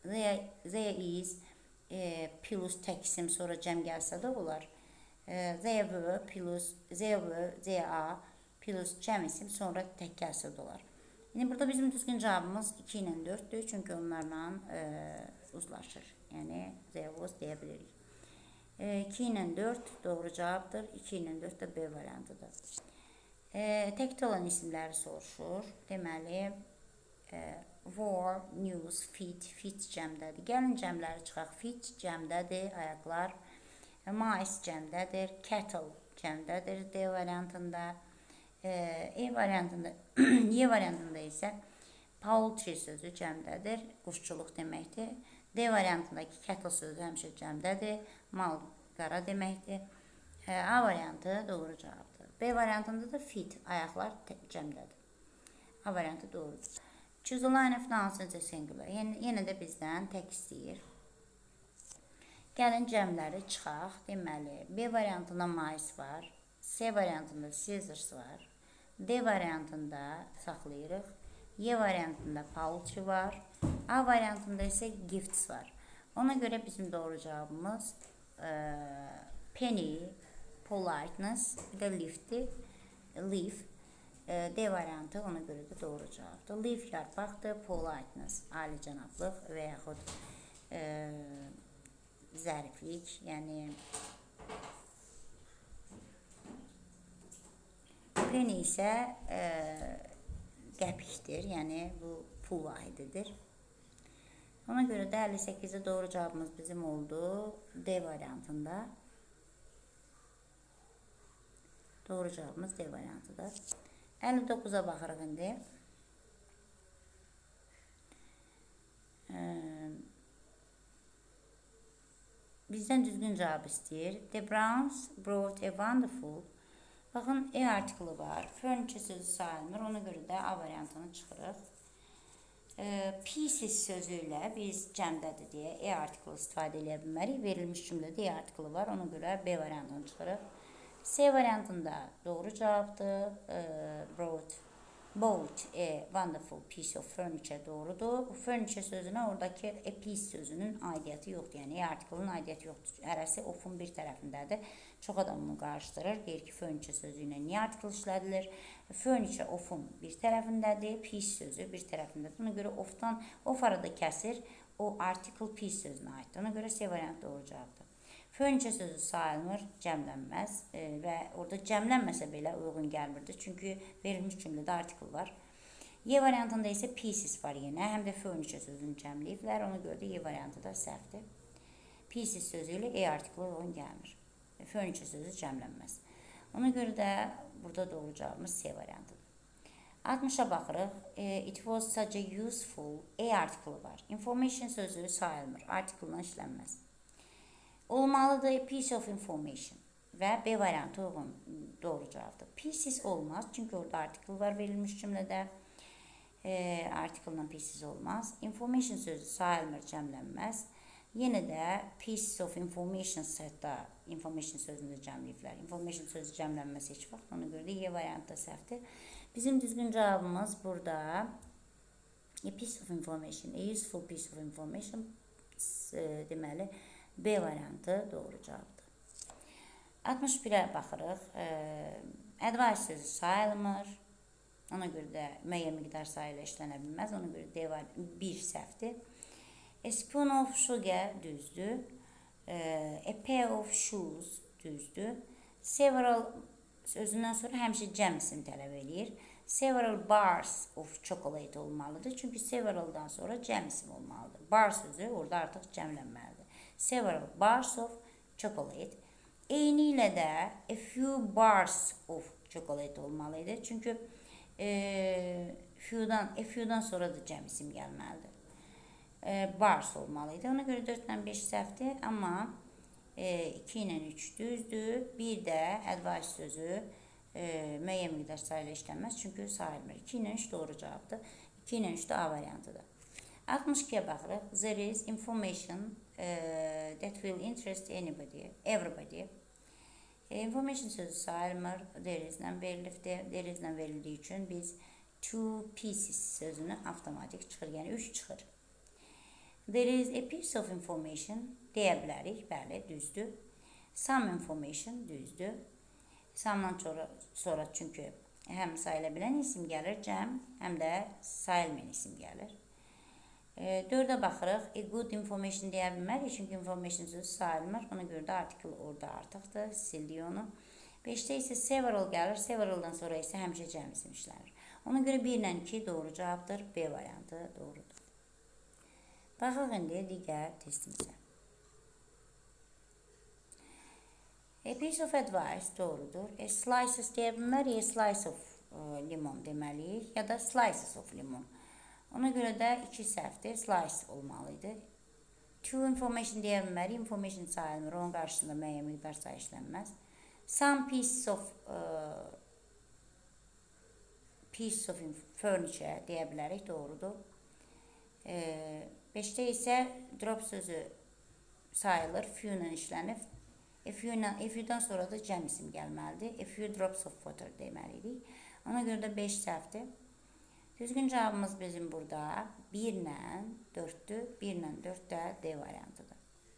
There, there is e, plus tek isim sonra cəm gəlsə də olar. E, there were plus there were there are plus cəm isim sonra tek gəlsə də olar. Yəni burada bizim düzgün cavabımız iki ilə dörddür. Çünki onlarla e, uzlaşır. Yəni there was deyə bilirik. E, iki ilə dörd doğru cavabdır. iki ilə dörd də B variantıdır. E, tekdə olan isimləri soruşur. Deməli, e, war, news, fit, fit cəmdədir. Gəlin cəmləri çıxaq. Fit cəmdədir, ayaqlar. E, mice cəmdədir, cattle cəmdədir D variantında. E variantında, Y variantında isə poultry sözü cəmdədir, quşçuluq deməkdir. D variantındakı cattle sözü həmişə cəmdədir, mal, qara deməkdir. A variantı doğru cavabdır. B variantında da fit, ayaqlar cəmdədir. A variantı doğrudur. Choose a line of nouns in the singular. Yəni, yenə də bizdən tək istəyir. Gəlin cəmləri çıxaq. Deməli, B variantında mice var, C variantında scissors var. D variantında saxlayırıq. Y variantında poultry var. A variantında isə gifts var. Ona görə bizim doğru cavabımız e, penny, politeness, bir də leaf'dir. Leaf. E, D variantı ona görə də doğru cavabdır. Leaf yarpaqdır, politeness, alicənablıq və yaxud e, zəriflik, yəni penny isə e, qəpikdir, yəni bu pul vahididir. Ona görə də əlli səkkizdə doğru cavabımız bizim oldu D variantında. Doğru cavabımız D variantıdır. əlli doqquza baxırıq indi. E, bizdən düzgün cavab istəyir. The Browns brought a wonderful. Baxın, E artiklı var. Furniture sözü sayılmır. Ona görə də A variantını çıxırıq. E, pieces sözü ilə biz cəmdədir deyə E artiklı istifadə edə bilmərik. Verilmiş cümlədə E artiklı var. Ona görə B variantını çıxırıq. C variantında doğru cavabdır. E, brought, bought a wonderful piece of furniture doğrudur. Bu furniture sözünə oradakı a piece sözünün aidiyyəti yoxdur. Yəni E artiklının aidiyyəti yoxdur. Ərəsi ofun bir tərəfindədir. Çox adam bunu qarışdırır. Deyir ki, furniture sözü ilə niyə artikl işlədilir? Furniture ofun bir tərəfindədir. Piece sözü bir tərəfindədir. Ona görə ofdan, of arada kəsir. O artikl piece sözünə aiddir. Ona görə C variantı doğru cavabdır. Furniture sözü sayılmır, cəmlənməz e, və orada cəmlənməsə belə uyğun gəlmirdi. Çünki verilmiş cümlədə artikl var. Y variantında isə pieces var yenə. Həm də furniture sözünü cəmləyiblər. Ona görə də Y variantı da səhvdir. Pieces sözü ilə E artiklı uyğun gəlmir. Furniture sözü cəmlənməz. Ona görə də burada doğru cavabımız C variantıdır. altmışa baxırıq. E, it was such a useful E artiklı var. Information sözü sayılmır. Artikldan işlənməz. Olmalıdır a piece of information və B variantı uyğun doğru cavabdır. Pieces olmaz çünki orada artikl var verilmiş cümlədə. E, artikldan pieces olmaz. Information sözü sayılmır, cəmlənməz. Yenə də pieces of information hətta information sözünü də cəmləyiblər. Information sözü cəmlənməz heç vaxt. Ona görə də Y variantı da səhvdir. Bizim düzgün cavabımız burada a piece of information, a useful piece of information e, deməli B variantı doğru cavabdır. altmış birə baxırıq. E, advice sözü sayılmır. Ona görə də müəyyən miqdar sayı ilə işlənə bilməz. Ona görə D var bir səhvdir. A spoon of sugar düzdür. E, a pair of shoes düzdür. Several sözündən sonra həmişə cəm isim tələb eləyir. Several bars of chocolate olmalıdır. Çünki severaldan sonra cəm isim olmalıdır. Bar sözü orada artıq cəmlənməlidir. Several bars of chocolate. Eyni ilə də a few bars of chocolate olmalıydı. Çünki e, few'dan, a few'dan sonra da cəm isim gəlməlidir. E, bars olmalıydı. Ona görə dörddən beş səhvdir. Amma e, iki ilə üç düzdür. Bir də advice sözü e, müəyyən miqdar sayıyla işlənməz. Çünki sayılmır. iki ilə üç doğru cavabdır. iki ilə üç də A variantıdır. altmış ikiyə baxırıq. There is information uh, that will interest anybody, everybody. E, information sözü sayılmır. There is-lə verilibdir. There is-lə verildiyi üçün biz two pieces sözünü avtomatik çıxır. Yəni üç çıxır. There is a piece of information deyə bilərik, bəli, düzdür. Some information, düzdür. Some'dan sonra, sonra çünki həm sayıla bilən isim gəlir, cəm, həm də sayılmayan isim gəlir. E, dördə baxırıq. A good information deyə bilmərik, çünki information sözü sayılmır. Ona görə də artikel orada artıqdır, sildik onu. beşdə isə several gəlir, severaldan sonra isə həmişə cəm isim işlənir. Ona görə bir ilə iki doğru cavabdır, B variantı doğrudur. Baxaq indi digər testimizə. A piece of advice doğrudur. A slices deyə bilmərik, a slice of e, limon deməliyik, ya da slices of limon. Ona görə də iki səhvdir, slice olmalıydı. Two information deyə bilmərik, information sayılmır, onun qarşısında müəyyən miqdar sayı işlənməz. Some pieces of uh, piece of furniture deyə bilərik, doğrudur. E, beşdə isə drop sözü sayılır, few ilə işlənir. A few-dan sonra da cəm isim gəlməlidir. A few drops of water deməliydik. Ona görə də beş səhvdir. Düzgün cavabımız bizim burada bir ilə dörddür. bir ilə dörd də D variantıdır.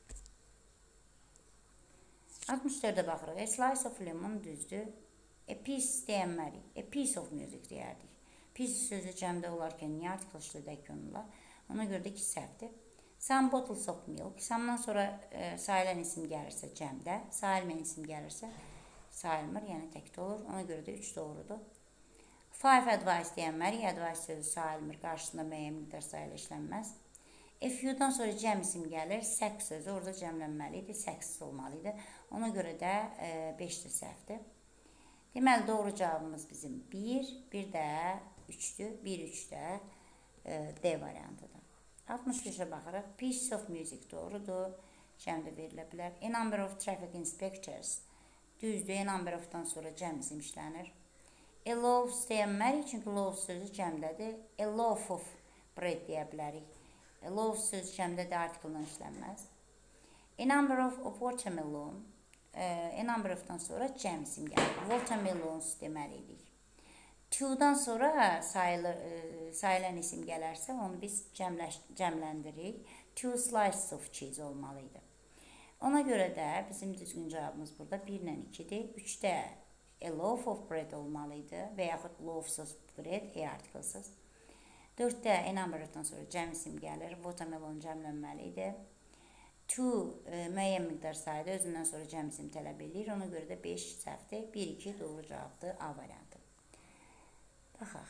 altmış dördə baxırıq. A slice of lemon düzdür. A piece deyənmərik. A piece of music deyərdik. Piece sözü cəmdə olarkən niyə artikel işlədək onunla? Ona görə də iki səhvdir. Some bottles of milk. Some'dan sonra e, sayılan isim gəlirsə cəmdə, sayılmayan isim gəlirsə sayılmır, yəni təkdə olur. Ona görə də üç doğrudur. Five advice deyənmərik. Advice sözü sayılmır, qarşısında müəyyən miqdar sayıla işlənməz. A few-dan sonra cəm isim gəlir, sək sözü orada cəmlənməliydi, səksiz olmalıydı. Ona görə də beşdir səhvdir. Deməli, doğru cavabımız bizim bir, bir də üçdür, bir, üç də e, D variantıdır. altmış beşə baxırıq. Piece of music doğrudur, cəmdə verilə bilər. A number of traffic inspectors düzdür, a number of-dan sonra cəm isim işlənir. A loaf deyənmərik, çünki loaf sözü cəmdədir. A loaf of bread deyə bilərik. A loaf sözü cəmdədir, artikeldən işlənməz. A number of, of watermelon, a number of-dan sonra cəm isim gəlir. Watermelons deməliydik. Two-dan sonra sayılı, sayılan isim gələrsə, onu biz cəmləş, cəmləndirik. Two slices of cheese olmalıydı. Ona görə də bizim düzgün cavabımız burada bir ilə ikidir. üçdə a loaf of bread olmalıydı və yaxud loaves of bread, e artikelsiz. dörddə a number of-dan sonra cəm isim gəlir. Watermelon cəmlənməli idi. Two e, müəyyən miqdar sayıda özündən sonra cəm isim tələb edir. Ona görə də beş səhvdir. bir, iki doğru cavabdır. A variantı. Baxaq.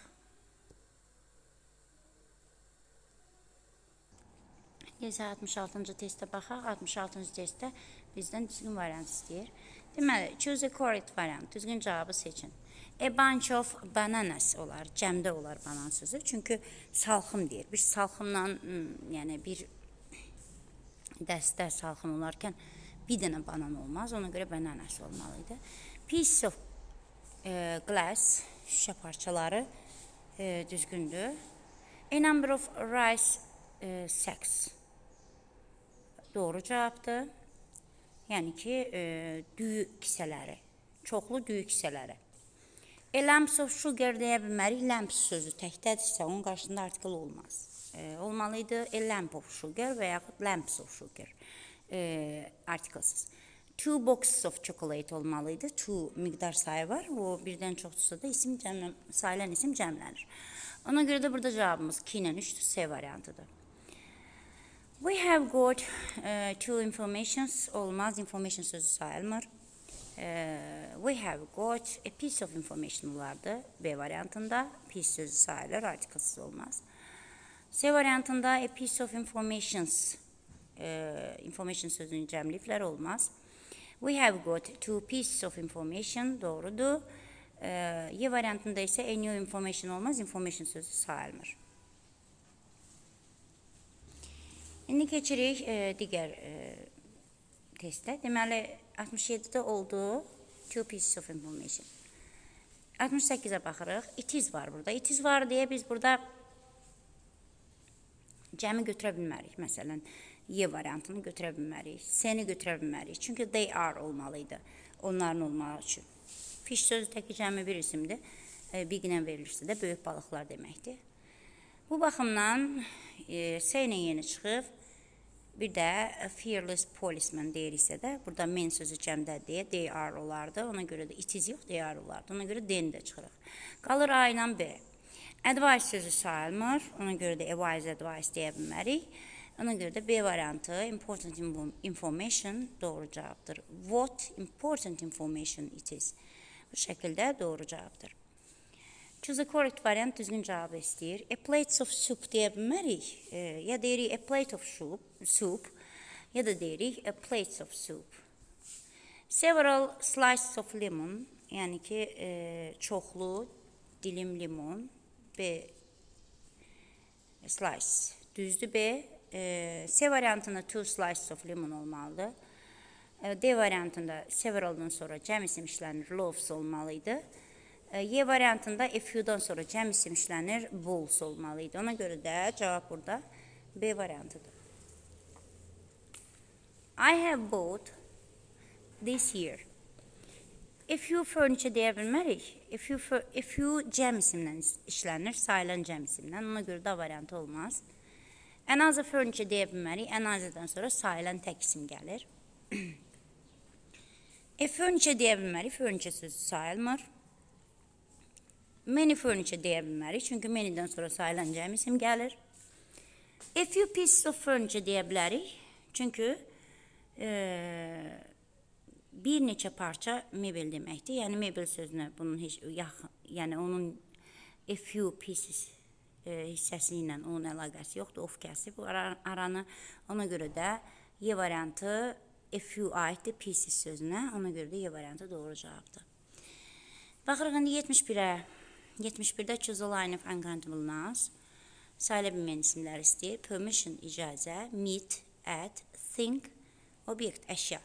Gəlsə altmış altıncı testə baxaq. altmış altıncı testdə bizdən düzgün variant istəyir. Deməli, choose a correct variant. Düzgün cavabı seçin. A bunch of bananas olar. Cəmdə olar banan sözü. Çünki salxım deyir. Bir salxımla, yəni bir dəstə salxım olarkən bir dənə banan olmaz. Ona görə bananas olmalıydı. Piece of e, glass, şüşə parçaları e, düzgündür. A number of rice e, sacks. Doğru cavabdır. Yəni ki, e, düyü kisələri, çoxlu düyü kisələri. A lumps of sugar deyə bilmərik. Lumps sözü təkdədirsə, onun qarşısında artikel olmaz. E, olmalıydı a lamp of sugar və yaxud lamps of sugar. E, artikelsiz. Two boxes of chocolate olmalıydı. Two miqdar sayı var. O birdən çoxdursa da isim cəmlən, sayılan isim cəmlənir. Ona görə də burada cavabımız iki ilə üçdür, C variantıdır. We have got uh, two informations. Olmaz, information sözü sayılmır. Uh, we have got a piece of information olardı. B variantında piece sözü sayılır, artikelsiz olmaz. C variantında a piece of informations, uh, information sözünün cəmlikləri olmaz. We have got two pieces of information, doğrudur. Uh, Y variantında isə a new information olmaz, information sözü sayılmır. İndi keçirik e, digər e, testə. Deməli, altmış yeddidə oldu two pieces of information. altmış səkkizə baxırıq. It is var burada. It is var deyə biz burada cəmi götürə bilmərik. Məsələn, Y variantını götürə bilmərik. C-ni götürə bilmərik. Çünki they are olmalıydı. Onların olmağı üçün. Fish sözü təki cəmi bir isimdir. E, big ilə verilirsə də böyük balıqlar deməkdir. Bu baxımdan e, C ilə yeni çıxıb. Bir də fearless policeman deyiriksə də, burada men sözü cəmdədir, they are olardı. Ona görə də it is yox, they are olardı. Ona görə den də çıxırıq. Qalır A ilə B. Advice sözü sayılmır. Ona görə də advice, advice deyə bilmərik. Ona görə də B variantı important information doğru cavabdır. What important information it is. Bu şəkildə doğru cavabdır. Choose the correct variant düzgün cavabı istəyir. A plate of soup deyə bilmərik. E, ya deyirik a plate of soup, soup ya da deyirik a plate of soup. Several slices of lemon, yəni ki e, çoxlu dilim limon. B slice düzdür B. E, C variantında two slices of lemon olmalıdır. E, D variantında several'dan sonra cəm isim işlənir, loaves olmalıydı. Y variantında a few'dan sonra cəm isim işlənir, bowls olmalıydı. Ona görə də cavab burada B variantıdır. I have bought this year. A few furniture deyə bilmərik. A few, a few cəm isimlə işlənir, sayılan cəm isimlə. Ona görə də variantı olmaz. Another furniture deyə bilmərik. Another'dan sonra sayılan tək isim gəlir. A furniture deyə bilmərik. Furniture sözü sayılmır. Many furniture deyə bilmərik. Çünki many'dən sonra sayılan cəm isim gəlir. A few pieces of furniture deyə bilərik. Çünki e, bir neçə parça mebel deməkdir. Yəni mebel sözünə bunun heç yaxın, yəni onun a few pieces e, hissəsi ilə onun əlaqəsi yoxdur. Of kəsib aranı. Ona görə də Y variantı a few aiddir pieces sözünə. Ona görə də Y variantı doğru cavabdır. Baxırıq indi yetmiş birə. yetmiş birdə choose a line of uncountable nouns. Sayıla bilməyən isimlər istəyir. Permission, icazə, meet, add, think, obyekt, əşya.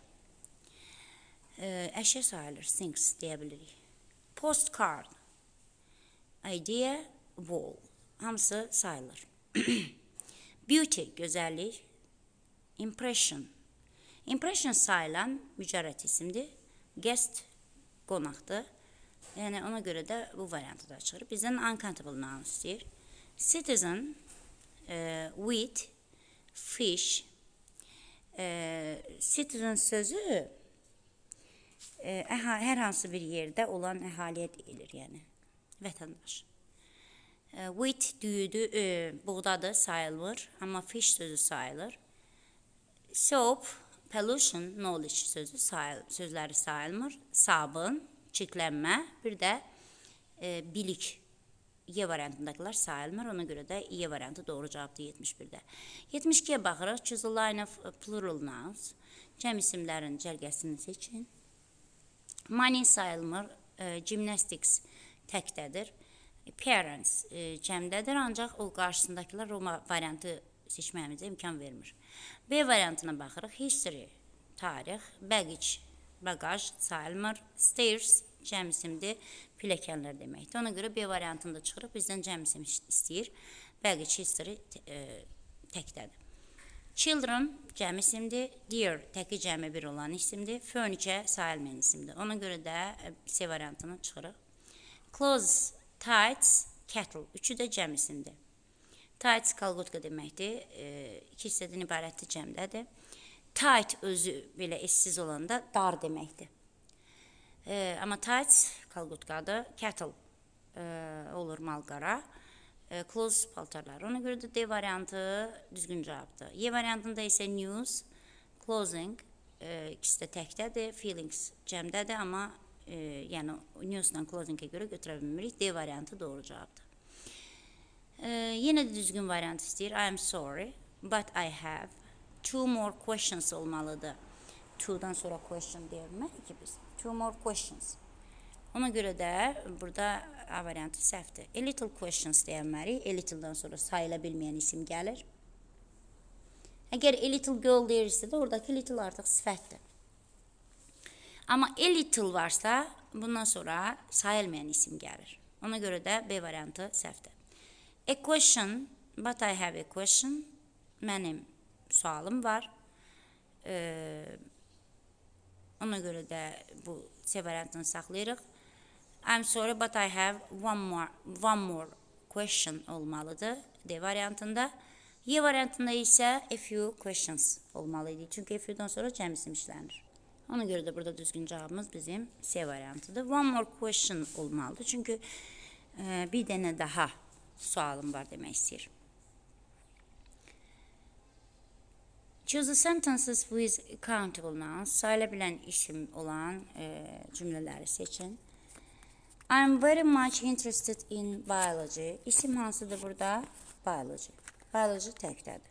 Əşya sayılır, things deyə bilirik. Postcard, idea, wall. Hamısı sayılır. Beauty, gözəllik. Impression. Impression sayılan mücərrət isimdir. Guest, qonaqdır. Yəni ona görə də bu variantı da çıxır. Bizdən uncountable noun istəyir. Citizen, e, wheat, fish. E, citizen sözü e, hər hansı bir yerdə olan əhaliyə deyilir, yəni vətəndaş. E, wheat düyüdür, e, buğdadır, sayılmır, amma fish sözü sayılır. Soap, pollution, knowledge sözü sayıl, sözləri sayılmır. Sabun, çirklənmə, bir də e, bilik. Y variantındakiler sayılmır. Ona görə də Y variantı doğru cavabdır yetmiş birdə. yetmiş ikiyə baxırıq. Choose a line of plural nouns. Cəm isimlərin cərgəsini seçin. Money sayılmır. E, gymnastics təkdədir. Parents e, cəmdədir, ancaq o qarşısındakiler o variantı seçməyimizə imkan vermir. B variantına baxırıq. History, tarix. Baggage, bagaj sayılmır. Stairs, cəm isimdir, pilləkənlər deməkdir. Ona görə B variantında çıxırıq, bizdən cəm isim istəyir. Baggage, history e, təkdədir. Children, cəm isimdir. Dear, təki cəmi bir olan isimdir. Furniture, sayılmayan isimdir. Ona görə də C variantını çıxırıq. Clothes, tights, kettle, üçü də cəm isimdir. Tights, kalqutka deməkdir. E, iki hissədən ibarətli cəmdədir. Tight özü belə eşsiz olanda dar deməkdir. E, amma tights kalqutkadır, kettle e, olur malqara, e, clothes paltarlar. Ona görə də D variantı düzgün cavabdır. Y variantında isə news, clothing, e, ikisi də təkdədir, feelings cəmdədir, amma e, yəni newsdan clothingə görə götürə bilmirik. D variantı doğru cavabdır. E, yenə də düzgün variant istəyir. I am sorry, but I have two more questions olmalıdır. Two'dan sonra question deyə bilmərik ki biz. Two more questions. Ona görə də burada A variantı səhvdir. A little questions deyə bilmərik. A little'dan sonra sayıla bilməyən isim gəlir. Əgər a little girl deyirsə də oradakı little artıq sifətdir. Amma a little varsa bundan sonra sayılmayan isim gəlir. Ona görə də B variantı səhvdir. A question, but I have a question. Mənim sualım var. Ee, ona görə də bu C variantını saxlayırıq. I'm sorry, but I have one more, one more question olmalıdır D variantında. Y variantında isə a few questions olmalı idi. Çünki a few'dan sonra cəm isim işlənir. Ona görə də burada düzgün cavabımız bizim C variantıdır. One more question olmalıdır. Çünki e, bir dənə daha sualım var demək istəyir. Choose the sentences with countable nouns. Sayıla bilən isim olan e, cümlələri seçin. I'm very much interested in biology. İsim hansıdır burada? Biology. Biology təkdədir.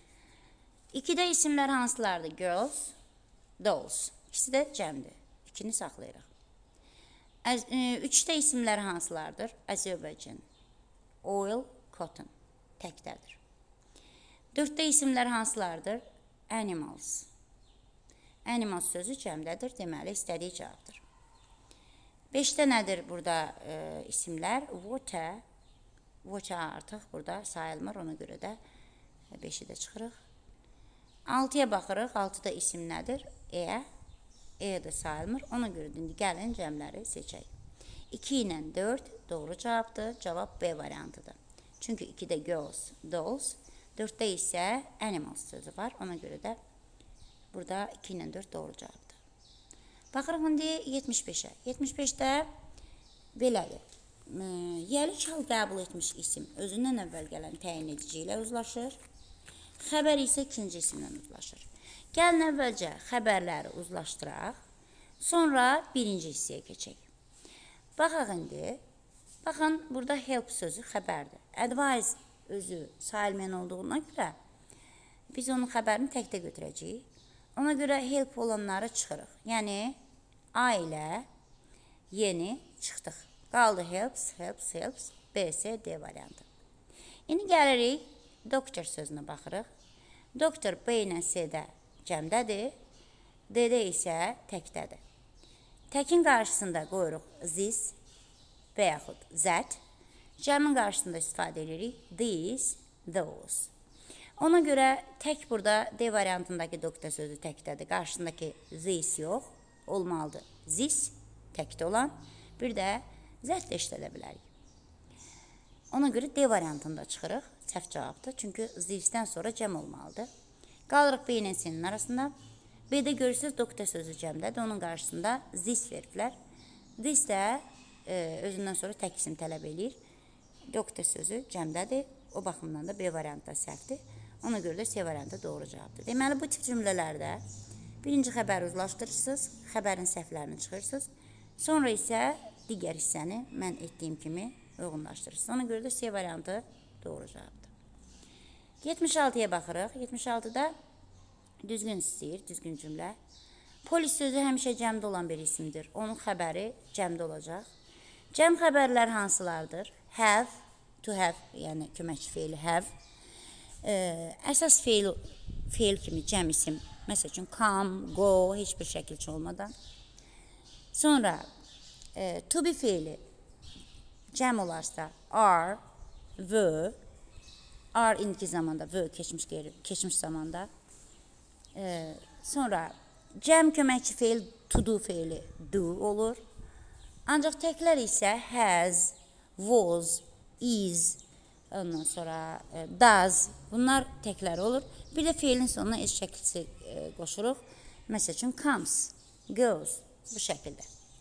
İkidə isimlər hansılardır? Girls, dolls. İkisi də cəmdir. İkini saxlayırıq. Əz, e, üçdə isimlər hansılardır? Azerbaijan, oil, cotton. Təkdədir. Dörddə isimlər hansılardır? Animals. Animals sözü cəmdədir. Deməli, istədiyi cavabdır. Beşdə nədir burada e, isimlər? Water. Water artıq burada sayılmır. Ona görə də beşi də çıxırıq. altıya baxırıq. altıda isim nədir? E. E də sayılmır. Ona görə də gəlin cəmləri seçək. iki ilə dörd doğru cavabdır. Cavab B variantıdır. Çünki ikidə girls, dolls. dörddə isə animals sözü var. Ona görə də burada iki ilə dörd doğru cavabdır. Baxırıq indi yetmiş beşə. yetmiş beşdə belədir. Yəlik hal qəbul etmiş isim özündən əvvəl gələn təyin edici ilə uzlaşır. Xəbər isə ikinci isimlə uzlaşır. Gəlin əvvəlcə xəbərləri uzlaşdıraq. Sonra birinci hissəyə keçək. Baxaq indi. Baxın, burada help sözü xəbərdir. Advise özü sayılmayan olduğuna görə biz onun xəbərini təkdə götürəcəyik. Ona görə help olanları çıxırıq. Yəni, A ilə yeni çıxdıq. Qaldı helps, helps, helps, B, C, D variantı. İndi gəlirik, doktor sözünə baxırıq. Doktor B ilə C-də cəmdədir, D-də isə təkdədir. Təkin qarşısında qoyuruq this və yaxud that. Cəmin qarşısında istifadə edirik these, those. Ona görə tək burada D variantındakı doktor sözü təkdədir. Qarşısındakı this yox, olmalıdır. This təkdə olan, bir də that də işlədə bilərik. Ona görə D variantında çıxırıq. Səhv cavabdır. Çünki this-dən sonra cəm olmalıdır. Qalırıq B ilə C-nin arasında. B-də görürsünüz doktor sözü cəmdədir. Onun qarşısında this veriblər. This də e, özündən sonra tək isim tələb eləyir. Doktor sözü cəmdədir. O baxımdan da B variantda səhvdir. Ona görə də C variantı doğru cavabdır. Deməli, bu tip cümlələrdə birinci xəbəri uzlaşdırırsınız, xəbərin səhvlərini çıxırsınız. Sonra isə digər hissəni mən etdiyim kimi uyğunlaşdırırsınız. Ona görə də C variantı doğru cavabdır. yetmiş altıya baxırıq. yetmiş altıda düzgün istəyir, düzgün cümlə. Polis sözü həmişə cəmdə olan bir isimdir. Onun xəbəri cəmdə olacaq. Cəm xəbərlər hansılardır? Have, to have, yəni köməkçi feili have. Ee, əsas feil, feil kimi cəm isim. Məsəl üçün come, go, heç bir şəkilçi olmadan. Sonra e, to be feili cəm olarsa are, were, are indiki zamanda, were keçmiş, keçmiş zamanda. Ee, sonra cəm köməkçi feil to do feili do olur. Ancaq təklər isə has, was, is, ondan sonra e, does, bunlar təklər olur. Bir də feilin sonuna es şəkilçisi e, qoşuruq. Məsəl üçün comes, goes, bu şəkildə.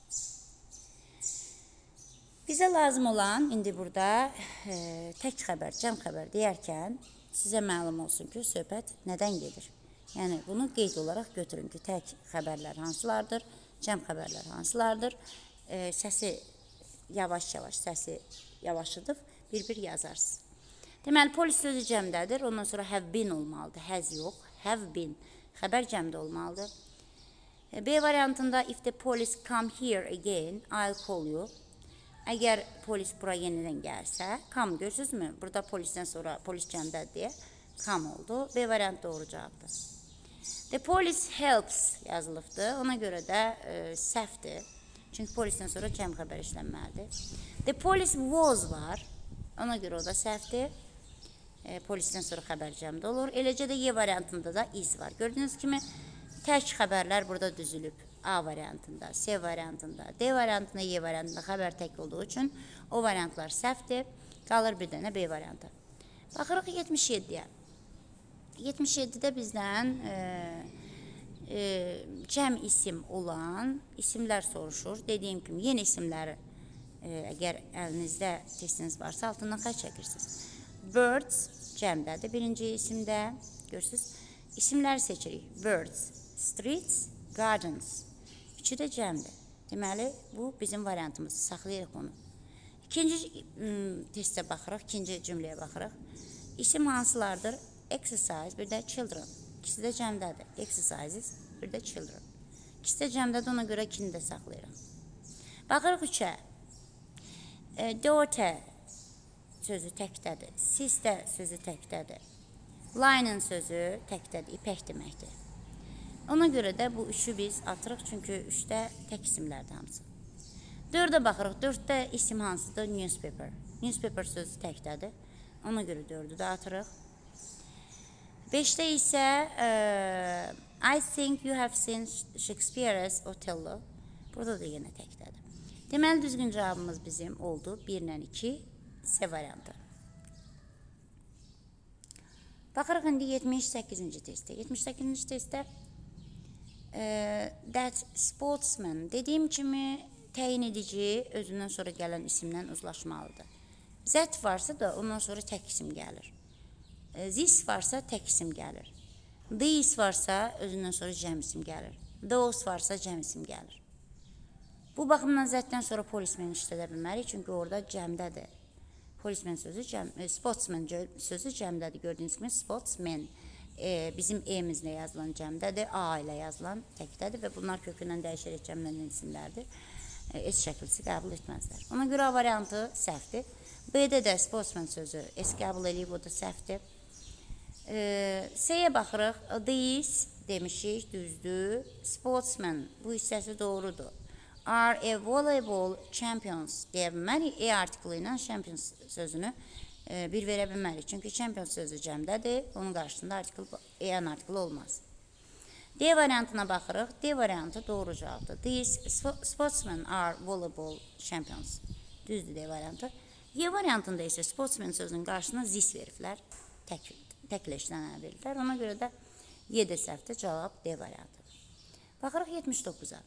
Bizə lazım olan indi burada e, tək xəbər, cəm xəbər deyərkən sizə məlum olsun ki, söhbət nədən gedir? Yəni, bunu qeyd olaraq götürün ki, tək xəbərlər hansılardır, cəm xəbərlər hansılardır. E, səsi yavaş-yavaş, səsi yavaşıdıb, bir-bir yazarsınız. Deməli, polis sözü cəmdədir, ondan sonra have been olmalıdır, has yox, have been. Xəbər cəmdə olmalıdır. E, B variantında, if the police come here again, I'll call you. Əgər polis bura yenidən gəlsə, come görürsünüzmü? Burada polisdən sonra polis cəmdədir deyə come oldu. B variant doğru cavabdır. The police helps yazılıbdır. Ona görə də e, səhvdir. Çünki polisdən sonra cəm xəbər işlənməlidir. The police was var. Ona görə o da səhvdir. E, polisdən sonra xəbər cəmdə olur. Eləcə də Y variantında da is var. Gördüyünüz kimi tək xəbərlər burada düzülüb. A variantında, C variantında, D variantında, Y variantında xəbər tək olduğu üçün o variantlar səhvdir. Qalır bir dənə B variantı. Baxırıq yetmiş yeddiyə. yetmiş yeddidə bizdən e, e, cəm isim olan isimlər soruşur. Dediyim kimi, yeni isimləri e, əgər əlinizdə testiniz varsa, altından xətt çəkirsiniz. Birds cəmdədir, birinci isimdə. Görürsünüz, isimləri seçirik. Birds, streets, gardens. Üçü də cəmdir. Deməli, bu bizim variantımız. Saxlayırıq onu. İkinci testə baxırıq, ikinci cümləyə baxırıq. İsim hansılardır? Exercise, bir də children. İkisi də cəmdədir. Exercises, bir də children. İkisi də cəmdədir, ona görə ikini də saxlayırıq. Baxırıq üçə. E, daughter sözü təkdədir. Sister sözü təkdədir. Linen sözü təkdədir, ipək deməkdir. Ona görə də bu üçü biz atırıq, çünki üçdə tək isimlərdir hamısı. Dördə baxırıq. Dörddə isim hansıdır? Newspaper. Newspaper sözü təkdədir. Ona görə dördü də atırıq. Beşdə isə uh, I think you have seen Shakespeare's Othello. Burada da yenə təkdədir. Deməli, düzgün cavabımız bizim oldu. bir ilə iki C variantı. Baxırıq indi yetmiş səkkizinci testdə. yetmiş səkkizinci testdə uh, that sportsman dediyim kimi təyin edici özündən sonra gələn isimlə uzlaşmalıdır. That varsa da ondan sonra tək isim gəlir. This varsa tək isim gəlir. These varsa özündən sonra cəm isim gəlir. Those varsa cəm isim gəlir. Bu baxımdan zətdən sonra polismen işlədə bilmərik, çünki orada cəmdədir. Polismen sözü, cəm, sportsman sözü cəmdədir. Gördüyünüz kimi sportsman e, bizim E-mizlə yazılan cəmdədir, A ilə yazılan təkdədir və bunlar kökündən dəyişərək cəmlənən isimlərdir. S şəkilsi qəbul etməzlər. Ona görə A variantı səhvdir. B-də də sportsman sözü S qəbul edib, o da səhvdir. E, C-yə baxırıq. These demişik, düzdür. Sportsman, bu hissəsi doğrudur. Are a volleyball champions deyə bilmərik. E artiklı ilə champions sözünü e, bir verə bilmərik. Çünki champions sözü cəmdədir. Onun qarşısında artikl, E-an artiklı olmaz. D variantına baxırıq. D variantı doğru cavabdır. These sportsmen are volleyball champions. Düzdür D variantı. Y variantında isə sportsmen sözünün qarşısına zis veriblər. Tək, təklə işlənən verirlər. Ona görə də Y də səhvdir. Cavab D variantı. Baxırıq yetmiş doqquza.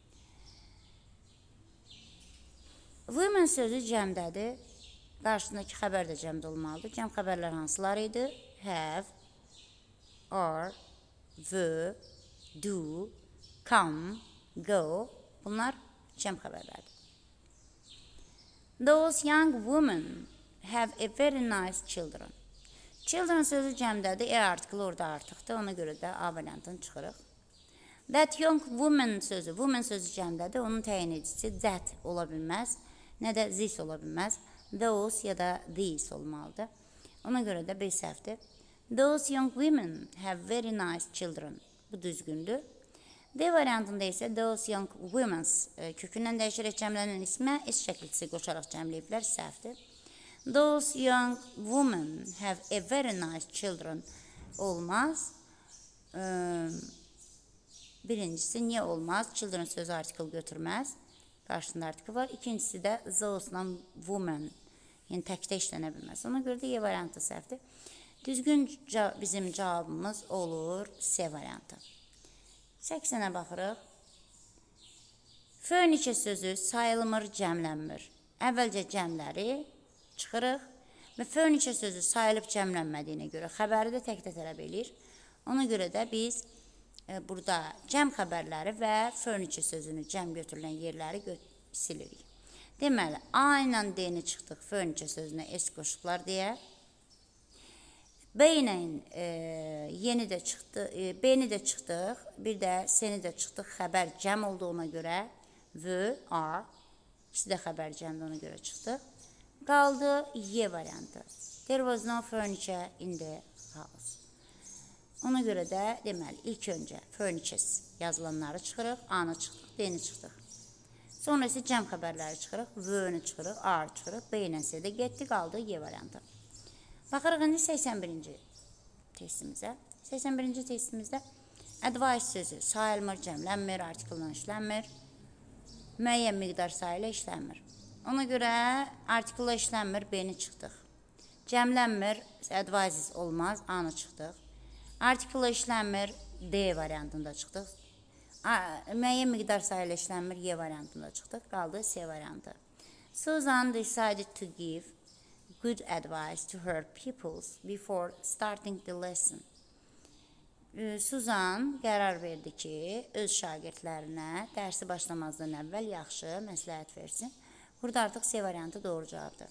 Women sözü cəmdədir. Qarşısındakı xəbər də cəmdə olmalıdır. Cəm xəbərlər hansılar idi? Have, are, were, do, come, go. Bunlar cəm xəbərlərdir. Those young women have a very nice children. Children sözü cəmdədir. E artiklı orada artıqdır. Ona görə də A variantını çıxırıq. That young woman sözü. Woman sözü cəmdədir. Onun təyin edicisi that ola bilməz. Nə də this ola bilməz. Those ya da these olmalıdır. Ona görə də B səhvdir. Those young women have very nice children. Bu düzgündür. D variantında isə those young women kökündən dəyişərək cəmlənən ismə S şəklisi qoşaraq cəmləyiblər. Səhvdir. Those young women have a very nice children olmaz. Birincisi niyə olmaz? Children sözü artikl götürməz. Qarşısında artikl var. İkincisi də those-la woman. Yəni təkdə işlənə bilməz. Ona görə də Y variantı səhvdir. Düzgün bizim cavabımız olur C variantı. səksənə baxırıq. Furniture sözü sayılmır, cəmlənmir. Əvvəlcə cəmləri çıxırıq və furniture sözü sayılıb cəmlənmədiyinə görə xəbəri də təkdə tələb edir. Ona görə də biz e, burada cəm xəbərləri və furniture sözünü cəm götürülən yerləri gö silirik. Deməli, A ilə D-ni çıxdıq, furniture sözünə S qoşublar deyə. B ilə e, yeni də çıxdı, e, B-ni də çıxdıq, bir də C-ni də çıxdıq, xəbər cəm olduğuna görə V, R, ikisi də xəbər cəmdə ona görə çıxdıq. Qaldı Y variantı. There was no furniture in the house. Ona görə də deməli, ilk öncə furnitures yazılanları çıxırıq, A-nı çıxdıq, D-ni çıxdıq. Sonra isə cəm xəbərləri çıxırıq, V-ni çıxırıq, R çıxırıq, B ilə C-də getdi, qaldı Y variantı. Baxırıq indi səksən birinci testimizə. səksən birinci testimizdə advice sözü sayılmır, cəmlənmir, artikldan işlənmir, müəyyən miqdar sayıyla işlənmir. Ona görə artiklla işlənmir, B-ni çıxdıq. Cəmlənmir, advices olmaz, A-nı çıxdıq. Article işlənmir, D variantında çıxdıq. Müəyyən miqdar sayıyla işlənmir, Y variantında çıxdıq. Qaldı C variantı. Susan decided to give good advice to her pupils before starting the lesson. Susan qərar verdi ki, öz şagirdlərinə dərsi başlamazdan əvvəl yaxşı məsləhət versin. Burada artıq C variantı doğru cavabdır.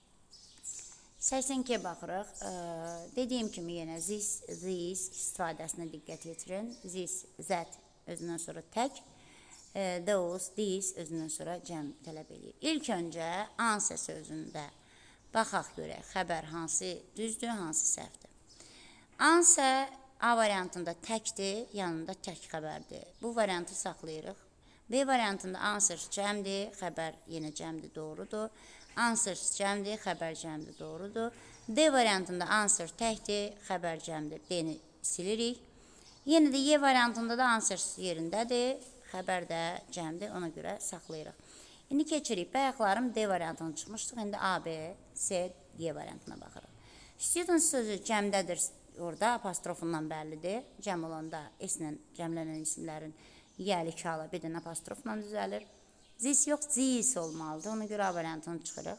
səksən ikiyə baxırıq. Dediyim kimi yenə this, this istifadəsinə diqqət yetirin. This, that özündən sonra tək. Those, these özündən sonra cəm tələb edir. İlk öncə answer sözündə baxaq görək. Xəbər hansı düzdür, hansı səhvdir. Answer A variantında təkdir, yanında tək xəbərdir. Bu variantı saxlayırıq. B variantında answer cəmdir, xəbər yenə cəmdir, doğrudur. Answer cəmdir, xəbər cəmdir, doğrudur. D variantında answer təkdir, xəbər cəmdir. D-ni silirik. Yenə də Y variantında da answer yerindədir, xəbər də cəmdir, ona görə saxlayırıq. İndi keçirik. Bayaqlarım D variantına çıxmışdıq. İndi A, B, C, Y variantına baxırıq. Student sözü cəmdədir, orada apostrofundan bəllidir. Cəm olanda S-lə cəmlənən isimlərin yəlik hala bir dənə apostrofla düzəlir. This yox, this olmalıdır. Ona görə A variantını çıxırıq.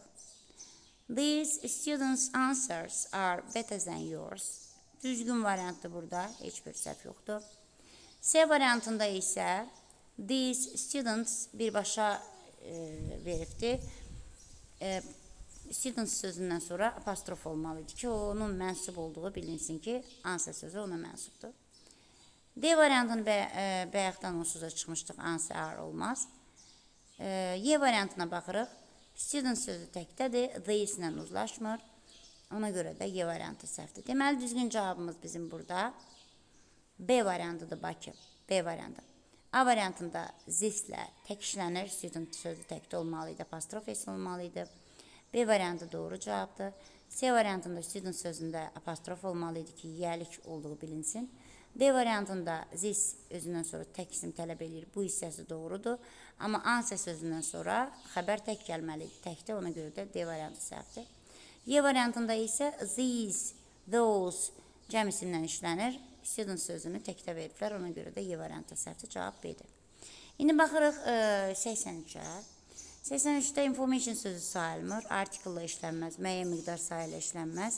These students' answers are better than yours. Düzgün variantdır burada. Heç bir səhv yoxdur. C variantında isə these students birbaşa e, veribdir. E, students sözündən sonra apostrof olmalıydı ki, onun mənsub olduğu bilinsin ki, answer sözü ona mənsubdur. D variantını bə, e, bayaqdan onsuzda çıxmışdıq, answer are olmaz. E, Y variantına baxırıq. Student sözü təkdədir, these ilə uzlaşmır. Ona görə də Y variantı səhvdir. Deməli, düzgün cavabımız bizim burada B variantıdır, Bakı. B variantı. A variantında this ilə tək işlənir, student sözü təkdə olmalıydı, apostrof S olmalıydı. B variantı doğru cavabdır. C variantında student sözündə apostrof olmalıydı ki, yəlik olduğu bilinsin. D variantında this özündən sonra tək isim tələb edir. Bu hissəsi doğrudur. Amma answer sözündən sonra xəbər tək gəlməlidir. Təkdə, ona görə də D variantı səhvdir. Y variantında isə these, those cəm isimlə işlənir. Student sözünü təkdə veriblər. Ona görə də Y variantı səhvdir. Cavab B-dir. İndi baxırıq e, səksən üçə. səksən üçdə information sözü sayılmır. Article işlənməz. Müəyyən miqdar sayıyla işlənməz.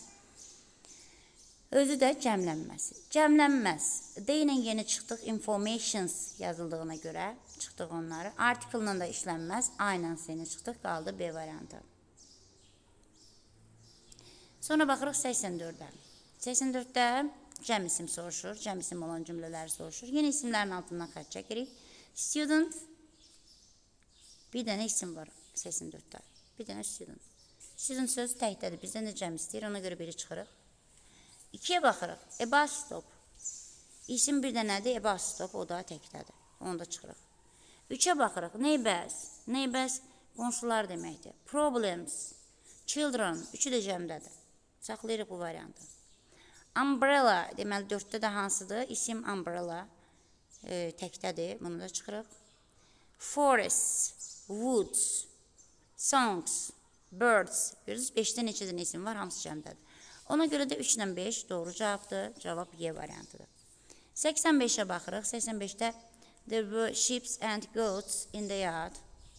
Özü də cəmlənməsi. Cəmlənməz. D ilə yeni çıxdıq. Informations yazıldığına görə çıxdıq onları. Article ilə da işlənməz. A ilə C-ni çıxdıq. Qaldı B variantı. Sonra baxırıq səksən dördə. səksən dörddə cəm isim soruşur. Cəm isim olan cümlələri soruşur. Yeni isimlərin altından xətt çəkirik. Student. Bir dənə isim var səksən dörddə. Bir dənə student. Student sözü təkdədir. Bizdən də cəm istəyir. Ona görə biri çıxırıq. ikiyə baxırıq. A bus stop. İsim bir dənədir. A bus stop. O da təkdədir. Onu da çıxırıq. üçə baxırıq. Neighbors. Neighbors qonşular deməkdir. Problems. Children. Üçü də cəmdədir. Saxlayırıq bu variantı. Umbrella. Deməli, dörddə də hansıdır? İsim umbrella. E, təkdədir. Bunu da çıxırıq. Forests. Woods. Songs. Birds. Görürsünüz, beşdə neçə dənə isim var? Hamısı cəmdədir. Ona görə də üç ilə beş doğru cavabdır. Cavab Y variantıdır. səksən beşə baxırıq. səksən beşdə there were sheep and goats in the yard.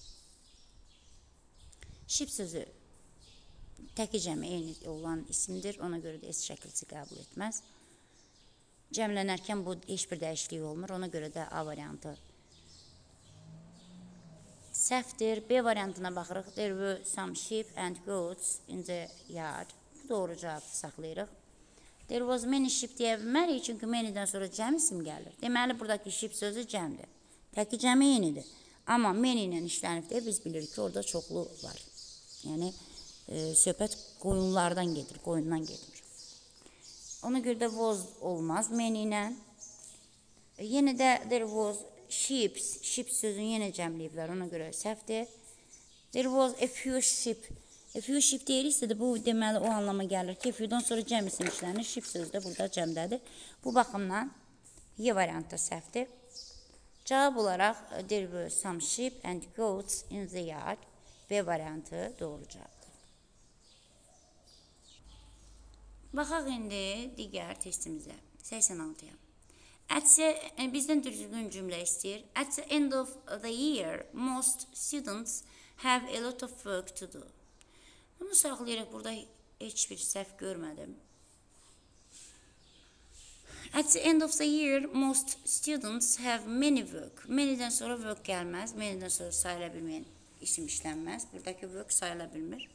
Sheep sözü təki cəmi eyni olan isimdir. Ona görə də S şəklisi qəbul etməz. Cəmlənərkən bu heç bir dəyişiklik olmur. Ona görə də A variantı səhvdir. B variantına baxırıq. There were some sheep and goats in the yard. Doğru cavabı saxlayırıq. There was many sheep deyə bilmərik, çünki manydən sonra cəm isim gəlir. Deməli, buradakı sheep sözü cəmdir. Təki cəmi eynidir. Amma many ilə işlənib deyə biz bilirik ki, orada çoxlu var. Yəni, e, söhbət qoyunlardan gedir, qoyundan gedir. Ona görə də was olmaz many ilə. E, yenə də there was sheep, sheep sözünü yenə cəmləyiblər, ona görə səhvdir. There was a few sheep. A few sheep deyiriksə də bu deməli o anlama gəlir ki, few-dan sonra cəm isim işlənir. Sheep sözü də burada cəmdədir. Bu baxımdan Y variantı səhvdir. Cavab olaraq there were some sheep and goats in the yard. B variantı doğru cavabdır. Baxaq indi digər testimizə. səksən altıya. At the, bizdən düzgün cümlə istəyir. At the end of the year, most students have a lot of work to do. Bunu saxlayaraq burada heç bir səhv görmədim. At the end of the year, most students have many work. Many'dən sonra work gəlməz. Many'dən sonra sayıla bilməyən isim işlənməz. Buradakı work sayıla bilmir.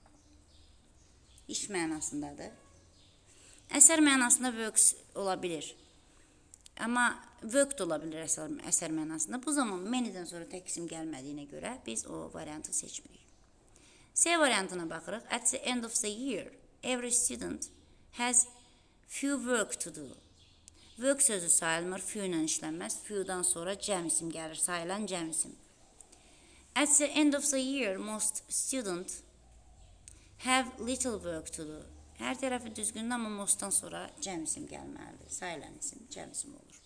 İş mənasındadır. Əsər mənasında works ola bilir. Amma work da ola bilir əsər, əsər mənasında. Bu zaman many'dən sonra tək isim gəlmədiyinə görə biz o variantı seçmirik. C variantına baxırıq. At the end of the year, every student has few work to do. Work sözü sayılmır, few ilə işlənməz. Few'dan sonra cəm isim gəlir, sayılan cəm isim. At the end of the year, most students have little work to do. Hər tərəfi düzgündür, amma mostdan sonra cəm isim gəlməlidir. Sayılan isim cəm isim olur.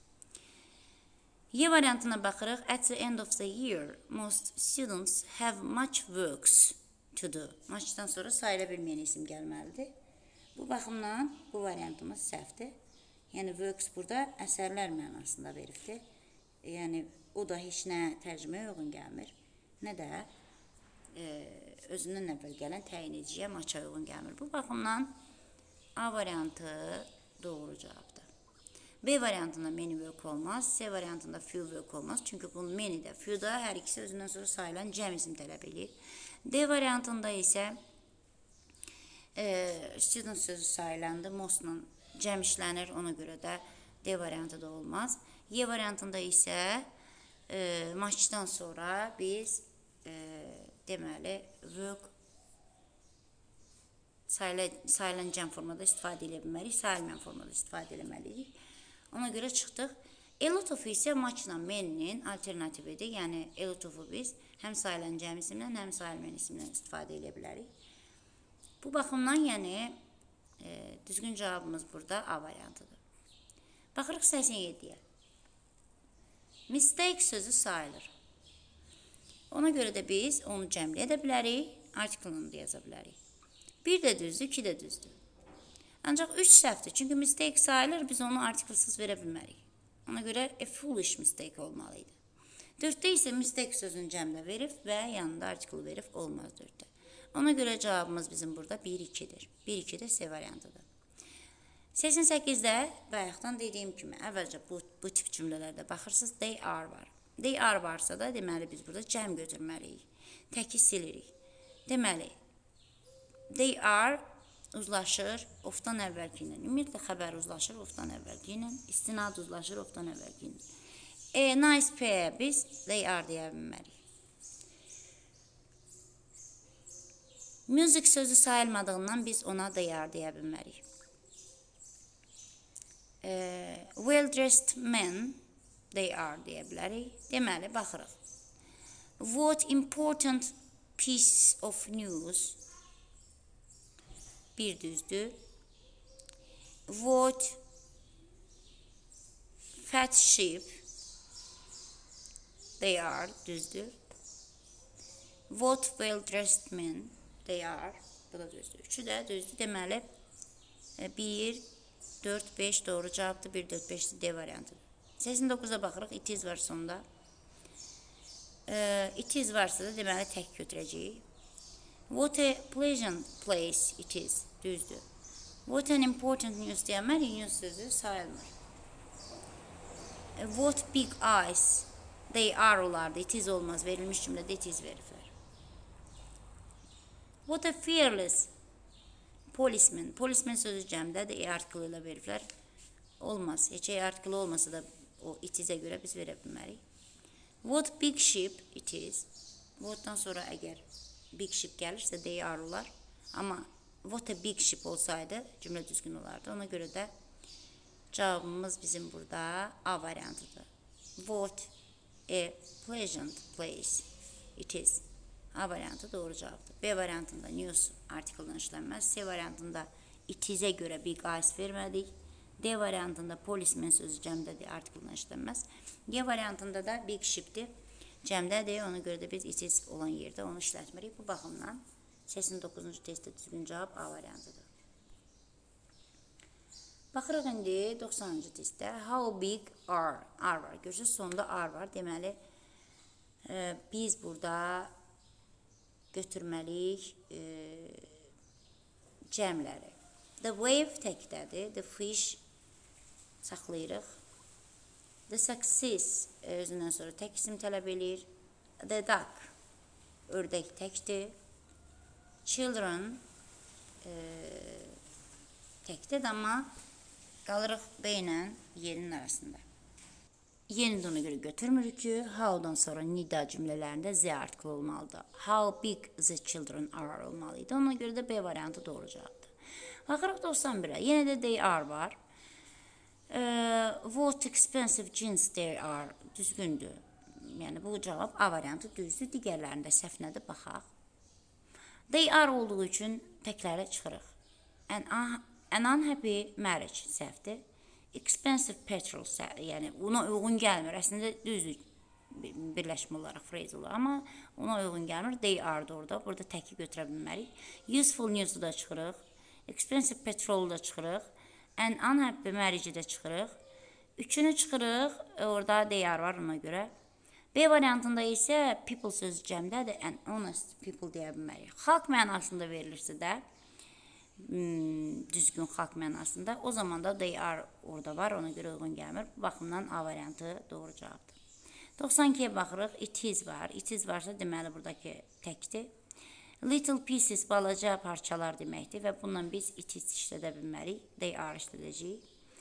Y variantına baxırıq. At the end of the year, most students have much works to do. Muchdan sonra sayıla bilməyən isim gəlməlidir. Bu baxımdan bu variantımız səhvdir. Yəni, works burada əsərlər mənasında veribdir. Yəni, o da heç nə tərcüməyə uyğun gəlmir, nə də e, özündən əvvəl gələn təyin ediciyə maça uyğun gəlmir. Bu baxımdan A variantı doğru cavabdır. B variantında many work olmaz, C variantında few work olmaz. Çünki bunun many'də, few'da hər ikisi özündən sonra sayılan cəm isim tələb edir. D variantında isə e, student sözü sayılandı, mostla cəm işlənir, ona görə də D variantı da olmaz. Y variantında isə e, maçdan sonra biz e, deməli work sayılan cəm formada istifadə edə bilməliyik, sayılmayan formada istifadə eləməliyik. Ona görə çıxdıq. A lot of isə maçla many'nin alternatividir. Yəni a lot of-u biz həm sayılan cəm isimlə, həm sayılmayan isimlə istifadə edə bilərik. Bu baxımdan yəni e, düzgün cavabımız burada A variantıdır. Baxırıq səksən yeddiyə. Mistake sözü sayılır. Ona görə də biz onu cəmləyə də bilərik, artiklını da yaza bilərik. Bir də düzdür, iki də düzdür. Ancaq üç səhvdir. Çünki mistake sayılır, biz onu artiklsız verə bilmərik. Ona görə a foolish mistake olmalıydı. Dörddə isə mistake sözünü cəmlə verib və yanında artikl verib olmaz dörddə. Ona görə cavabımız bizim burada bir ikidir. bir iki də C variantıdır. səksən səkkizdə bayaqdan dediyim kimi, əvvəlcə bu, bu tip cümlələrdə baxırsınız, they are var. They are varsa da deməli biz burada cəm götürməliyik. Təki silirik. Deməli, they are uzlaşır ofdan əvvəlki ilə. Ümumiyyətlə xəbər uzlaşır ofdan əvvəlki ilə. İstinad uzlaşır ofdan əvvəlki ilə. E, nice P-yə biz they are deyə bilməliyik. Music sözü sayılmadığından biz ona they are deyə bilmərik. E, well-dressed men they are deyə bilərik. Deməli, baxırıq. What important piece of news bir düzdür. What fat sheep they are düzdür. What well-dressed men they are bu da düzdür. Üçü də düzdür. Deməli bir, dörd, beş doğru cavabdır. bir, dörd, beş D variantıdır. səksən doqquza baxırıq. It is var sonda. It is varsa da deməli tək götürəcəyik. What a pleasant place it is. Düzdür. What an important news deyəməli, news sözü sayılmır. What big eyes they are olardı. It is olmaz. Verilmiş cümlədə it is veriflər. What a fearless policeman. Policeman sözü cəmdədir. E artiklı ilə veriflər. Olmaz. Heç e artiklı olmasa da o it is-ə görə biz verə bilmərik. What big ship it is. What'dan sonra əgər big ship gəlirsə they are olar. Amma what a big ship olsaydı cümlə düzgün olardı. Ona görə də cavabımız bizim burada A variantıdır. What a pleasant place it is. A variantı doğru cavabdır. B variantında news artikeldən işlənməz. C variantında it is-ə görə big eyes vermədik. D variantında policeman sözü cəmdədir, artikeldən işlənməz. G variantında da big shipdir. Cəmdədir, ona görə də biz it is olan yerdə onu işlətmirik. Bu baxımdan səksən doqquzuncu testdə düzgün cavab A variantıdır. Baxırıq indi doxsanıncı testdə. How big are? Are var. Görürsünüz, sonunda are var. Deməli, e, biz burada götürməliyik e, cəmləri. The wave təkdədir. The fish saxlayırıq. The success özündən sonra tək isim tələb edir. The duck ördək təkdir. Children e, təkdir, amma qalırıq B ilə yerinin arasında. Yeni də ona görə götürmürük ki, how'dan sonra nida cümlələrində Z article olmalıdır. How big the children are olmalıydı. Ona görə də B variantı doğru cavabdır. Baxırıq doxsan birə. Yenə də they are var. Uh, what expensive jeans there are. Düzgündür. Yəni bu cavab A variantı düzdür. Digərlərində səhv nədir? Baxaq. They are olduğu üçün təkləri çıxırıq. An, an unhappy marriage səhvdir. Expensive petrol, yəni ona uyğun gəlmir. Əslində düzdür birləşmə olaraq phrase olar, amma ona uyğun gəlmir. They are da orada. Burada təki götürə bilmərik. Useful news-u da çıxırıq. Expensive petrol da çıxırıq. An unhappy marriage də çıxırıq. Üçünü çıxırıq. Orada they are var ona görə. B variantında isə people sözü cəmdədir. An honest people deyə bilmərik. Xalq mənasında verilirsə də Hmm, düzgün xalq mənasında. O zaman da they are orada var. Ona görə uyğun gəlmir. Bu baxımdan A variantı doğru cavabdır. doxsan ikiyə baxırıq. It is var. It is varsa deməli buradakı təkdir. Little pieces balaca parçalar deməkdir və bununla biz it is işlədə bilmərik. They are işlədəcəyik.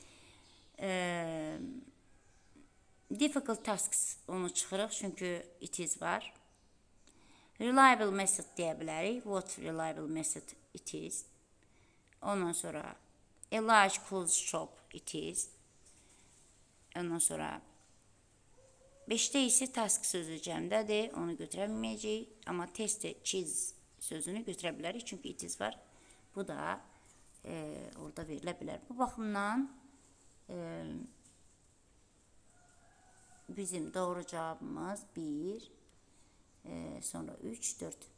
E, difficult tasks onu çıxırıq çünki it is var. Reliable method deyə bilərik. What reliable method it is. Ondan sonra a large clothes shop it is. Ondan sonra beşdə isə task sözü cəmdədir. Onu götürə bilməyəcəyik. Amma testdə cheese sözünü götürə bilərik. Çünki it is var. Bu da e, orada verilə bilər. Bu baxımdan e, bizim doğru cavabımız bir, e, sonra üç, dörd.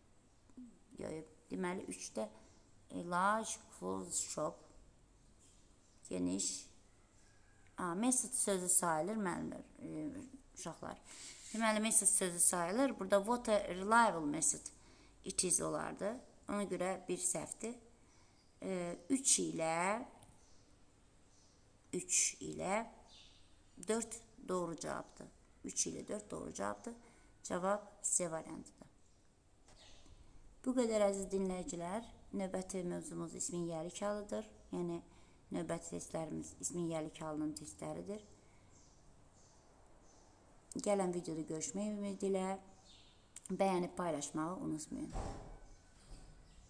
Deməli üçdə a large clothes shop, geniş. A, method sözü sayılır müəllimlər, e, uşaqlar. Deməli method sözü sayılır. Burada what a reliable method it is olardı. Ona görə bir səhvdir. E, üç ilə üç ilə dörd doğru cavabdır. üç ilə dörd doğru cavabdır. Cavab C variantıdır. Bu qədər əziz dinləyicilər. Növbəti mövzumuz ismin yəlik halıdır. Yəni, növbəti testlərimiz ismin yəlik halının testləridir. Gələn videoda görüşmək ümidi ilə bəyənib paylaşmağı unutmayın.